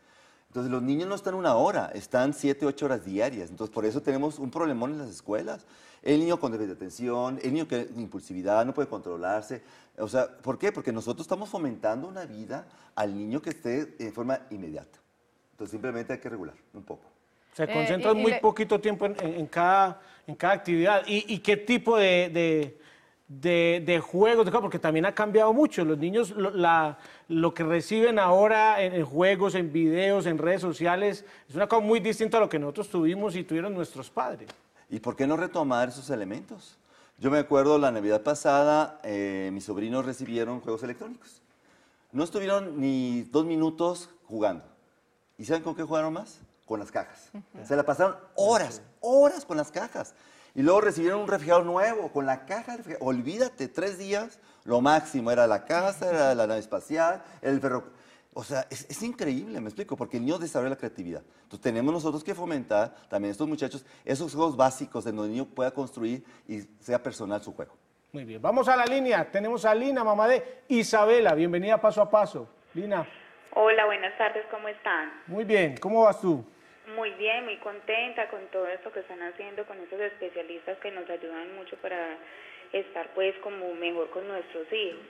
Entonces los niños no están una hora, están siete, ocho horas diarias. Entonces por eso tenemos un problemón en las escuelas. El niño con déficit de atención, el niño que tiene impulsividad, no puede controlarse. O sea, ¿por qué? Porque nosotros estamos fomentando una vida al niño que esté de forma inmediata. Entonces simplemente hay que regular un poco. Se Eh, concentran y- y muy le- poquito tiempo en, en- en cada, en cada actividad. ¿Y, y qué tipo de, de, de, de juegos? de- Porque también ha cambiado mucho. Los niños, lo, la- lo que reciben ahora en, en juegos, en videos, en redes sociales, es una cosa muy distinta a lo que nosotros tuvimos y tuvieron nuestros padres. ¿Y por qué no retomar esos elementos? Yo me acuerdo la Navidad pasada, eh, mis sobrinos recibieron juegos electrónicos. No estuvieron ni dos minutos jugando. ¿Y saben con qué jugaron más? Con las cajas. Se la pasaron horas, horas con las cajas. Y luego recibieron un refrigerador nuevo con la caja. del refrigerador. Olvídate, tres días, lo máximo. Era la casa, era la nave espacial, el ferro... O sea, es, es increíble, me explico, porque el niño desarrolla la creatividad. Entonces tenemos nosotros que fomentar también estos muchachos, esos juegos básicos en donde el niño pueda construir y sea personal su juego. Muy bien, vamos a la línea. Tenemos a Lina, mamá de Isabela. Bienvenida a Paso a Paso. Lina, Hola, buenas tardes, ¿cómo están? muy bien. ¿Cómo vas tú? Muy bien, muy contenta con todo esto que están haciendo con esos especialistas que nos ayudan mucho para estar pues como mejor con nuestros hijos.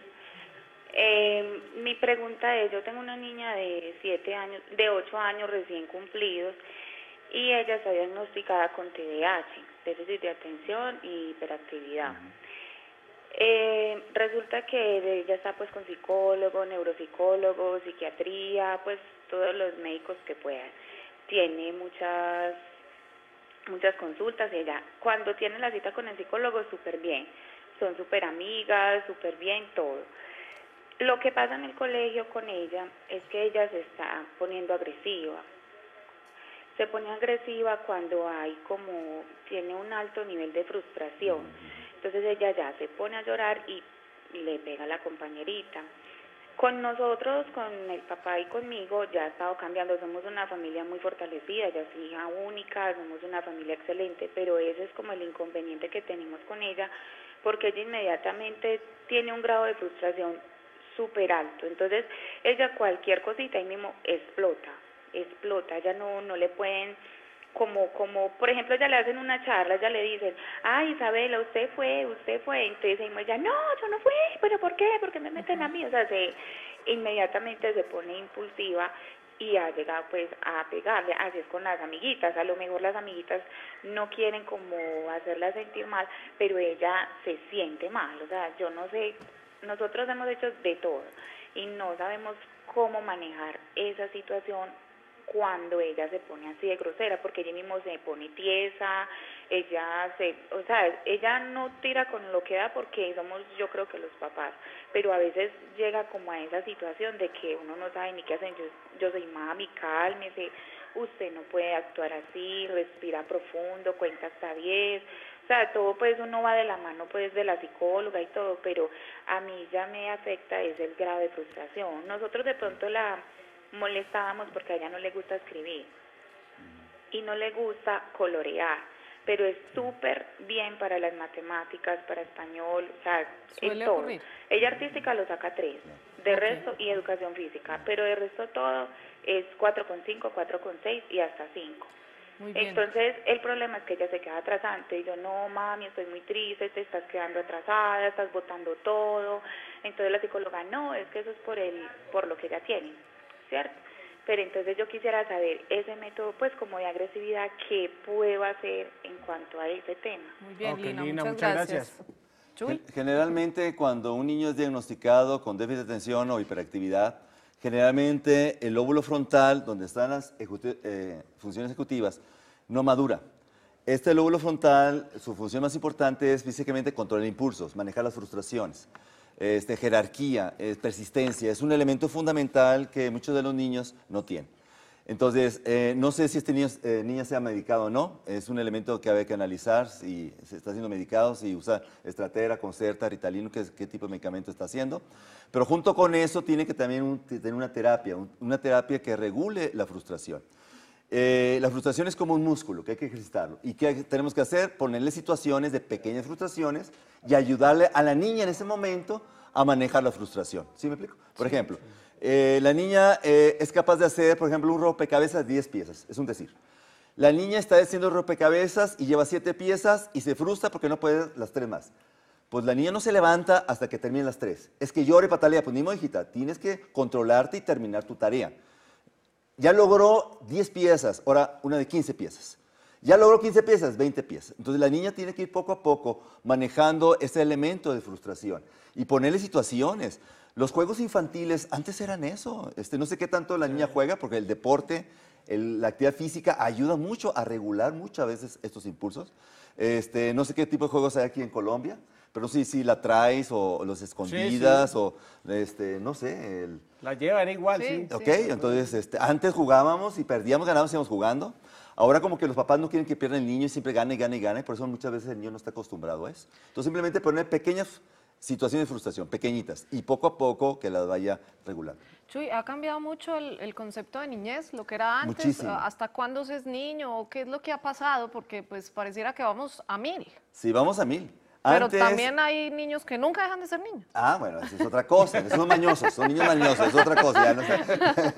Eh, mi pregunta es, yo tengo una niña de siete años, de ocho años recién cumplidos y ella está diagnosticada con T D A H, déficit de atención y hiperactividad. Eh, resulta que ella está pues con psicólogo, neuropsicólogo, psiquiatría, pues todos los médicos que puedan. Tiene muchas muchas consultas y ella cuando tiene la cita con el psicólogo súper bien, son súper amigas, súper bien, todo. Lo que pasa en el colegio con ella es que ella se está poniendo agresiva. Se pone agresiva cuando hay como, tiene un alto nivel de frustración. Entonces ella ya se pone a llorar y le pega a la compañerita. Con nosotros, con el papá y conmigo, ya ha estado cambiando. Somos una familia muy fortalecida, ella es hija única, somos una familia excelente, pero ese es como el inconveniente que tenemos con ella, porque ella inmediatamente tiene un grado de frustración súper alto. Entonces ella cualquier cosita ahí mismo explota, explota, ella no, no le pueden... Como, como, por ejemplo, ya le hacen una charla, ya le dicen, ay, Isabela, usted fue, usted fue, entonces ella, no, yo no fui, pero ¿por qué? ¿Por qué me meten a mí? O sea, se, inmediatamente se pone impulsiva y ha llegado pues a pegarle, así es con las amiguitas, a lo mejor las amiguitas no quieren como hacerla sentir mal, pero ella se siente mal, o sea, yo no sé, nosotros hemos hecho de todo y no sabemos cómo manejar esa situación cuando ella se pone así de grosera, porque ella mismo se pone tiesa, ella se, o sea, ella no tira con lo que da porque somos yo creo que los papás, pero a veces llega como a esa situación de que uno no sabe ni qué hacer, yo, yo soy mami, cálmese, usted no puede actuar así, respira profundo, cuenta hasta diez, o sea, todo pues uno va de la mano pues de la psicóloga y todo, pero a mí ya me afecta es el grado de frustración. Nosotros de pronto la molestábamos porque a ella no le gusta escribir y no le gusta colorear, pero es súper bien para las matemáticas, para español, o sea, Suele en todo. ocurrir. Ella artística lo saca tres, de resto y educación física, pero de resto todo es cuatro con cinco, cuatro con seis y hasta cinco. Muy bien. Entonces, el problema es que ella se queda atrasante y yo, no, mami, estoy muy triste, te estás quedando atrasada, estás botando todo. Entonces la psicóloga, no, es que eso es por el, por lo que ella tiene, ¿cierto? Pero entonces yo quisiera saber ese método, pues como de agresividad, ¿qué puedo hacer en cuanto a ese tema? Muy bien, Ok, Lina, Lina, muchas, muchas gracias. gracias. Chuy. Gen- Generalmente cuando un niño es diagnosticado con déficit de atención o hiperactividad, generalmente el lóbulo frontal, donde están las ejecu- eh, funciones ejecutivas, no madura. Este lóbulo frontal, su función más importante es físicamente controlar impulsos, manejar las frustraciones, este, jerarquía, eh, persistencia. Es un elemento fundamental que muchos de los niños no tienen. Entonces, eh, no sé si este niño, eh, niña sea medicado o no, es un elemento que hay que analizar si se está siendo medicado, si usa Estratera, Concerta, Ritalino, qué, qué tipo de medicamento está haciendo. Pero junto con eso tiene que también un- tener una terapia, un- una terapia que regule la frustración. Eh, la frustración es como un músculo que hay que ejercitarlo. ¿Y qué hay- tenemos que hacer? Ponerle situaciones de pequeñas frustraciones y ayudarle a la niña en ese momento a manejar la frustración. ¿Sí me explico? Por ejemplo, Eh, la niña eh, es capaz de hacer, por ejemplo, un rompecabezas de diez piezas, es un decir. La niña está haciendo rompecabezas y lleva siete piezas y se frustra porque no puede las tres más. Pues la niña no se levanta hasta que termine las tres. Es que llore, patalea, pues ni modo, hijita, tienes que controlarte y terminar tu tarea. Ya logró diez piezas, ahora una de quince piezas. Ya logró quince piezas, veinte piezas. Entonces la niña tiene que ir poco a poco manejando ese elemento de frustración y ponerle situaciones. Los juegos infantiles antes eran eso. Este, no sé qué tanto la niña juega porque el deporte, el, la actividad física ayuda mucho a regular muchas veces estos impulsos. Este, no sé qué tipo de juegos hay aquí en Colombia, pero sí, sí, la traes o los escondidas sí, sí. o, este, no sé. El... La llevan igual, sí. sí. Ok, sí. entonces este, antes jugábamos y perdíamos, ganábamos y íbamos jugando. Ahora como que los papás no quieren que pierda el niño y siempre gane, gane, gane, por eso muchas veces el niño no está acostumbrado a eso. Entonces simplemente poner pequeñas situaciones de frustración, pequeñitas, y poco a poco que las vaya regulando. Chuy, ¿ha cambiado mucho el, el concepto de niñez, lo que era antes? Muchísimo. ¿Hasta cuándo se es niño? ¿O qué es lo que ha pasado? Porque pues pareciera que vamos a mil. Sí, vamos a mil. Pero Antes... también hay niños que nunca dejan de ser niños. Ah, bueno, eso es otra cosa, son mañosos, son niños mañosos, es otra cosa, ya no sé.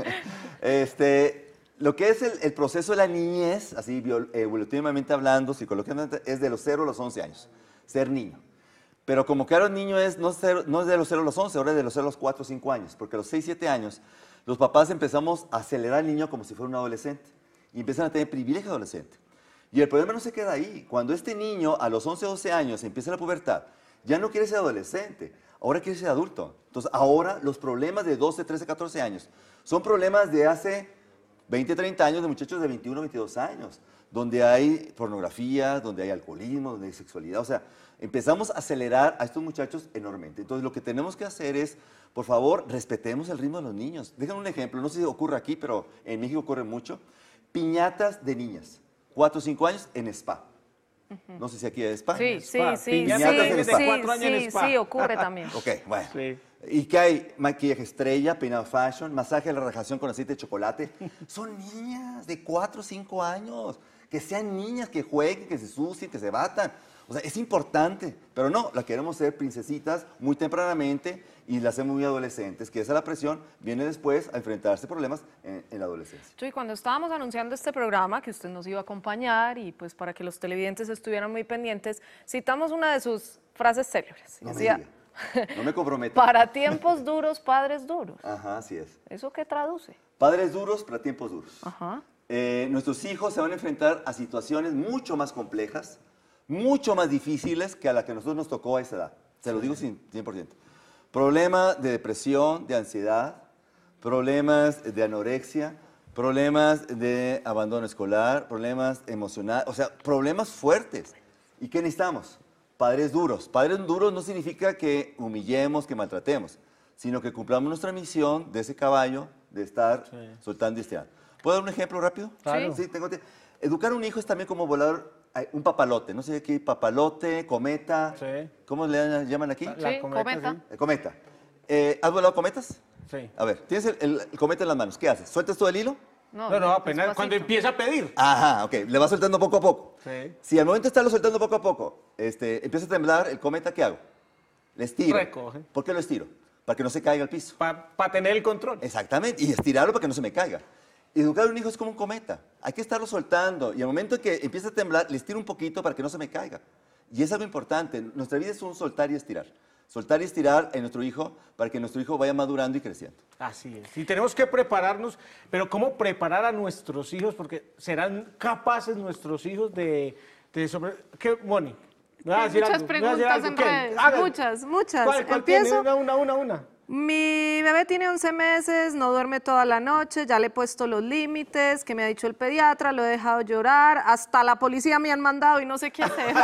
este, lo que es el, el proceso de la niñez, así bio, evolutivamente hablando, psicológicamente, es de los cero a los once años, ser niño. Pero como que ahora el niño es, no, es cero, no es de los cero a los once, ahora es de los cero a los cuatro o cinco años, porque a los seis, siete años los papás empezamos a acelerar al niño como si fuera un adolescente y empiezan a tener privilegio adolescente. Y el problema no se queda ahí. Cuando este niño a los once, doce años empieza la pubertad, ya no quiere ser adolescente, ahora quiere ser adulto. Entonces ahora los problemas de doce, trece, catorce años son problemas de hace veinte, treinta años de muchachos de veintiuno, veintidós años, donde hay pornografía, donde hay alcoholismo, donde hay sexualidad. O sea, empezamos a acelerar a estos muchachos enormemente. Entonces lo que tenemos que hacer es, por favor, respetemos el ritmo de los niños. Déjenme un ejemplo, no sé si ocurre aquí, pero en México ocurre mucho. Piñatas de niñas. cuatro o cinco años en spa. Uh-huh. No sé si aquí hay spa. Sí, spa. sí, sí. Piñatas sí, en spa. Sí, cuatro años sí, en spa. sí, ocurre también. Ok, bueno. Sí. ¿Y qué hay? Maquillaje estrella, peinado fashion, masaje de relajación con aceite de chocolate. Son niñas de cuatro o cinco años. Que sean niñas, que jueguen, que se sucien, que se batan. O sea, es importante. Pero no, la queremos ser princesitas muy tempranamente y las hacemos muy adolescentes, que esa la presión viene después a enfrentarse problemas en, en la adolescencia. Chuy, cuando estábamos anunciando este programa, que usted nos iba a acompañar y pues para que los televidentes estuvieran muy pendientes, citamos una de sus frases célebres. No decía, me diga. No me comprometo. Para tiempos duros, padres duros. Ajá, así es. ¿Eso qué traduce? Padres duros para tiempos duros. Ajá. Eh, nuestros hijos se van a enfrentar a situaciones mucho más complejas, mucho más difíciles que a la que a nosotros nos tocó a esa edad. Se lo digo cien por ciento. Problemas de depresión, de ansiedad, problemas de anorexia, problemas de abandono escolar, problemas emocionales, o sea, problemas fuertes. ¿Y qué necesitamos? Padres duros. Padres duros no significa que humillemos, que maltratemos, sino que cumplamos nuestra misión de ese caballo de estar sí. soltando y estirando. ¿Puedo dar un ejemplo rápido? Claro. Sí, tengo tiempo. Educar a un hijo es también como volar un papalote. No sé qué, papalote, cometa. Sí. ¿Cómo le llaman aquí? La, sí, cometa. cometa. Sí. El cometa. Eh, ¿Has volado cometas? Sí. A ver, tienes el, el, el cometa en las manos. ¿Qué haces? ¿Sueltas todo el hilo? No, no, no apenas cuando empieza a pedir. Ajá, ok. Le vas soltando poco a poco. Sí. Si al momento de estarlo soltando poco a poco, este, empieza a temblar el cometa, ¿qué hago? Le estiro. Recoge. ¿Por qué lo estiro? Para que no se caiga al piso. Para pa tener el control. Exactamente. Y estirarlo para que no se me caiga. Educar a un hijo es como un cometa. Hay que estarlo soltando. Y al momento que empieza a temblar, le estiro un poquito para que no se me caiga. Y es algo importante. Nuestra vida es un soltar y estirar. Soltar y estirar en nuestro hijo para que nuestro hijo vaya madurando y creciendo. Así es. Y tenemos que prepararnos. Pero ¿cómo preparar a nuestros hijos? Porque serán capaces nuestros hijos de... de sobre... ¿Qué, Moni? Hay muchas algo? preguntas en redes. Haga. Muchas, muchas. ¿Cuál, cuál Empiezo. tiene? Una, una, una, una. Mi bebé tiene once meses, no duerme toda la noche, ya le he puesto los límites, que me ha dicho el pediatra, lo he dejado llorar, hasta la policía me han mandado y no sé qué hacer.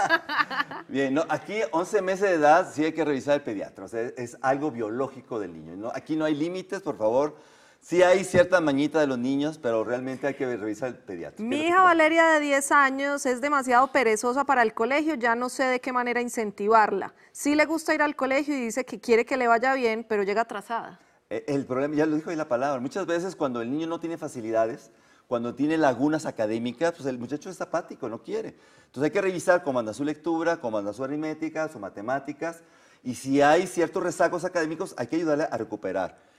Bien, no, aquí once meses de edad sí hay que revisar el pediatra, o sea, es algo biológico del niño, ¿no? Aquí no hay límites, por favor. Sí hay cierta mañita de los niños, pero realmente hay que revisar el pediatra. Mi hija Valeria de diez años es demasiado perezosa para el colegio, ya no sé de qué manera incentivarla. Sí le gusta ir al colegio y dice que quiere que le vaya bien, pero llega atrasada. El problema, ya lo dijo ahí la palabra, muchas veces cuando el niño no tiene facilidades, cuando tiene lagunas académicas, pues el muchacho es apático, no quiere. Entonces hay que revisar cómo anda su lectura, cómo anda su aritmética, sus matemáticas, y si hay ciertos rezagos académicos, hay que ayudarle a recuperar.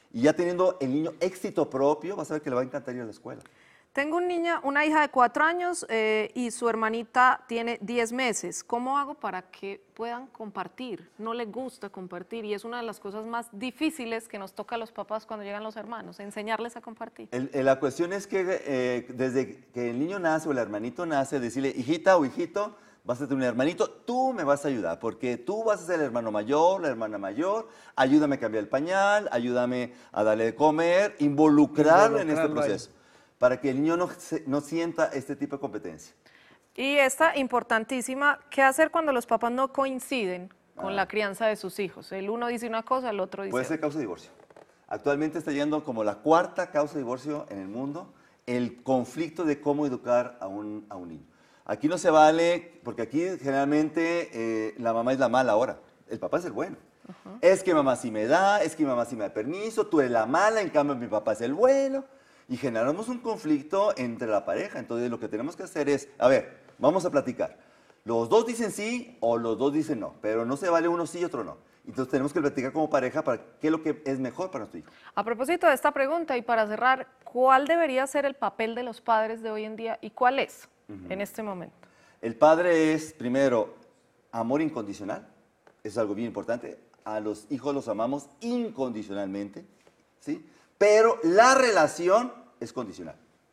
Y ya teniendo el niño éxito propio, vas a ver que le va a encantar ir a la escuela. Tengo un niña, una hija de cuatro años eh, y su hermanita tiene diez meses. ¿Cómo hago para que puedan compartir? No les gusta compartir y es una de las cosas más difíciles que nos toca a los papás cuando llegan los hermanos, enseñarles a compartir. El, el, la cuestión es que eh, desde que el niño nace o el hermanito nace, decirle, hijita o hijito, vas a tener un hermanito, tú me vas a ayudar, porque tú vas a ser el hermano mayor, la hermana mayor, ayúdame a cambiar el pañal, ayúdame a darle de comer, involucrarlo en este proceso. Ahí. Para que el niño no, se, no sienta este tipo de competencia. Y esta importantísima, ¿qué hacer cuando los papás no coinciden con ah. la crianza de sus hijos? El uno dice una cosa, el otro dice Puede otra. ser causa de divorcio. Actualmente está yendo como la cuarta causa de divorcio en el mundo, el conflicto de cómo educar a un, a un niño. Aquí no se vale, porque aquí generalmente eh, la mamá es la mala ahora, el papá es el bueno. Uh-huh. Es que mamá sí me da, es que mamá sí me da permiso, tú eres la mala, en cambio mi papá es el bueno. Y generamos un conflicto entre la pareja. Entonces lo que tenemos que hacer es, a ver, vamos a platicar. Los dos dicen sí o los dos dicen no, pero no se vale uno sí y otro no. Entonces tenemos que platicar como pareja para qué es lo que es mejor para nuestro hijo. A propósito de esta pregunta y para cerrar, ¿cuál debería ser el papel de los padres de hoy en día y cuál es uh-huh. en este momento? El padre es, primero, amor incondicional. Eso es algo bien importante. A los hijos los amamos incondicionalmente, ¿sí? Pero la relación es condicional.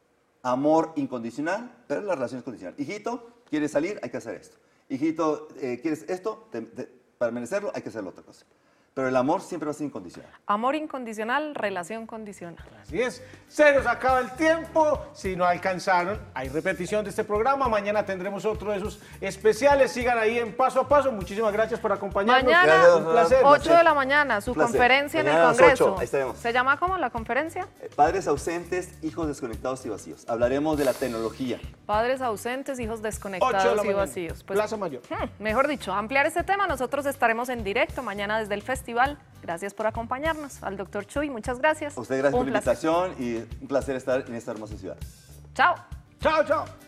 Amor incondicional, pero la relación es condicional. Hijito, ¿quieres salir? Hay que hacer esto. Hijito, eh, ¿quieres esto? Te, te, para merecerlo hay que hacer la otra cosa. Pero el amor siempre va a ser incondicional. Amor incondicional, relación condicional. Así es. Se nos acaba el tiempo. Si no alcanzaron, hay repetición de este programa. Mañana tendremos otro de esos especiales. Sigan ahí en Paso a Paso. Muchísimas gracias por acompañarnos. Mañana, un placer. ocho de la mañana, su conferencia en el Congreso. Ahí estaremos. ¿Se llama cómo la conferencia? Padres ausentes, hijos desconectados y vacíos. Hablaremos de la tecnología. Padres ausentes, hijos desconectados y vacíos. Pues, Plaza Mayor. Hmm, mejor dicho, ampliar este tema. Nosotros estaremos en directo mañana desde el festival. Gracias por acompañarnos. Al doctor Chuy, muchas gracias. A usted gracias un por la placer. invitación y un placer estar en esta hermosa ciudad. Chao. Chao, chao.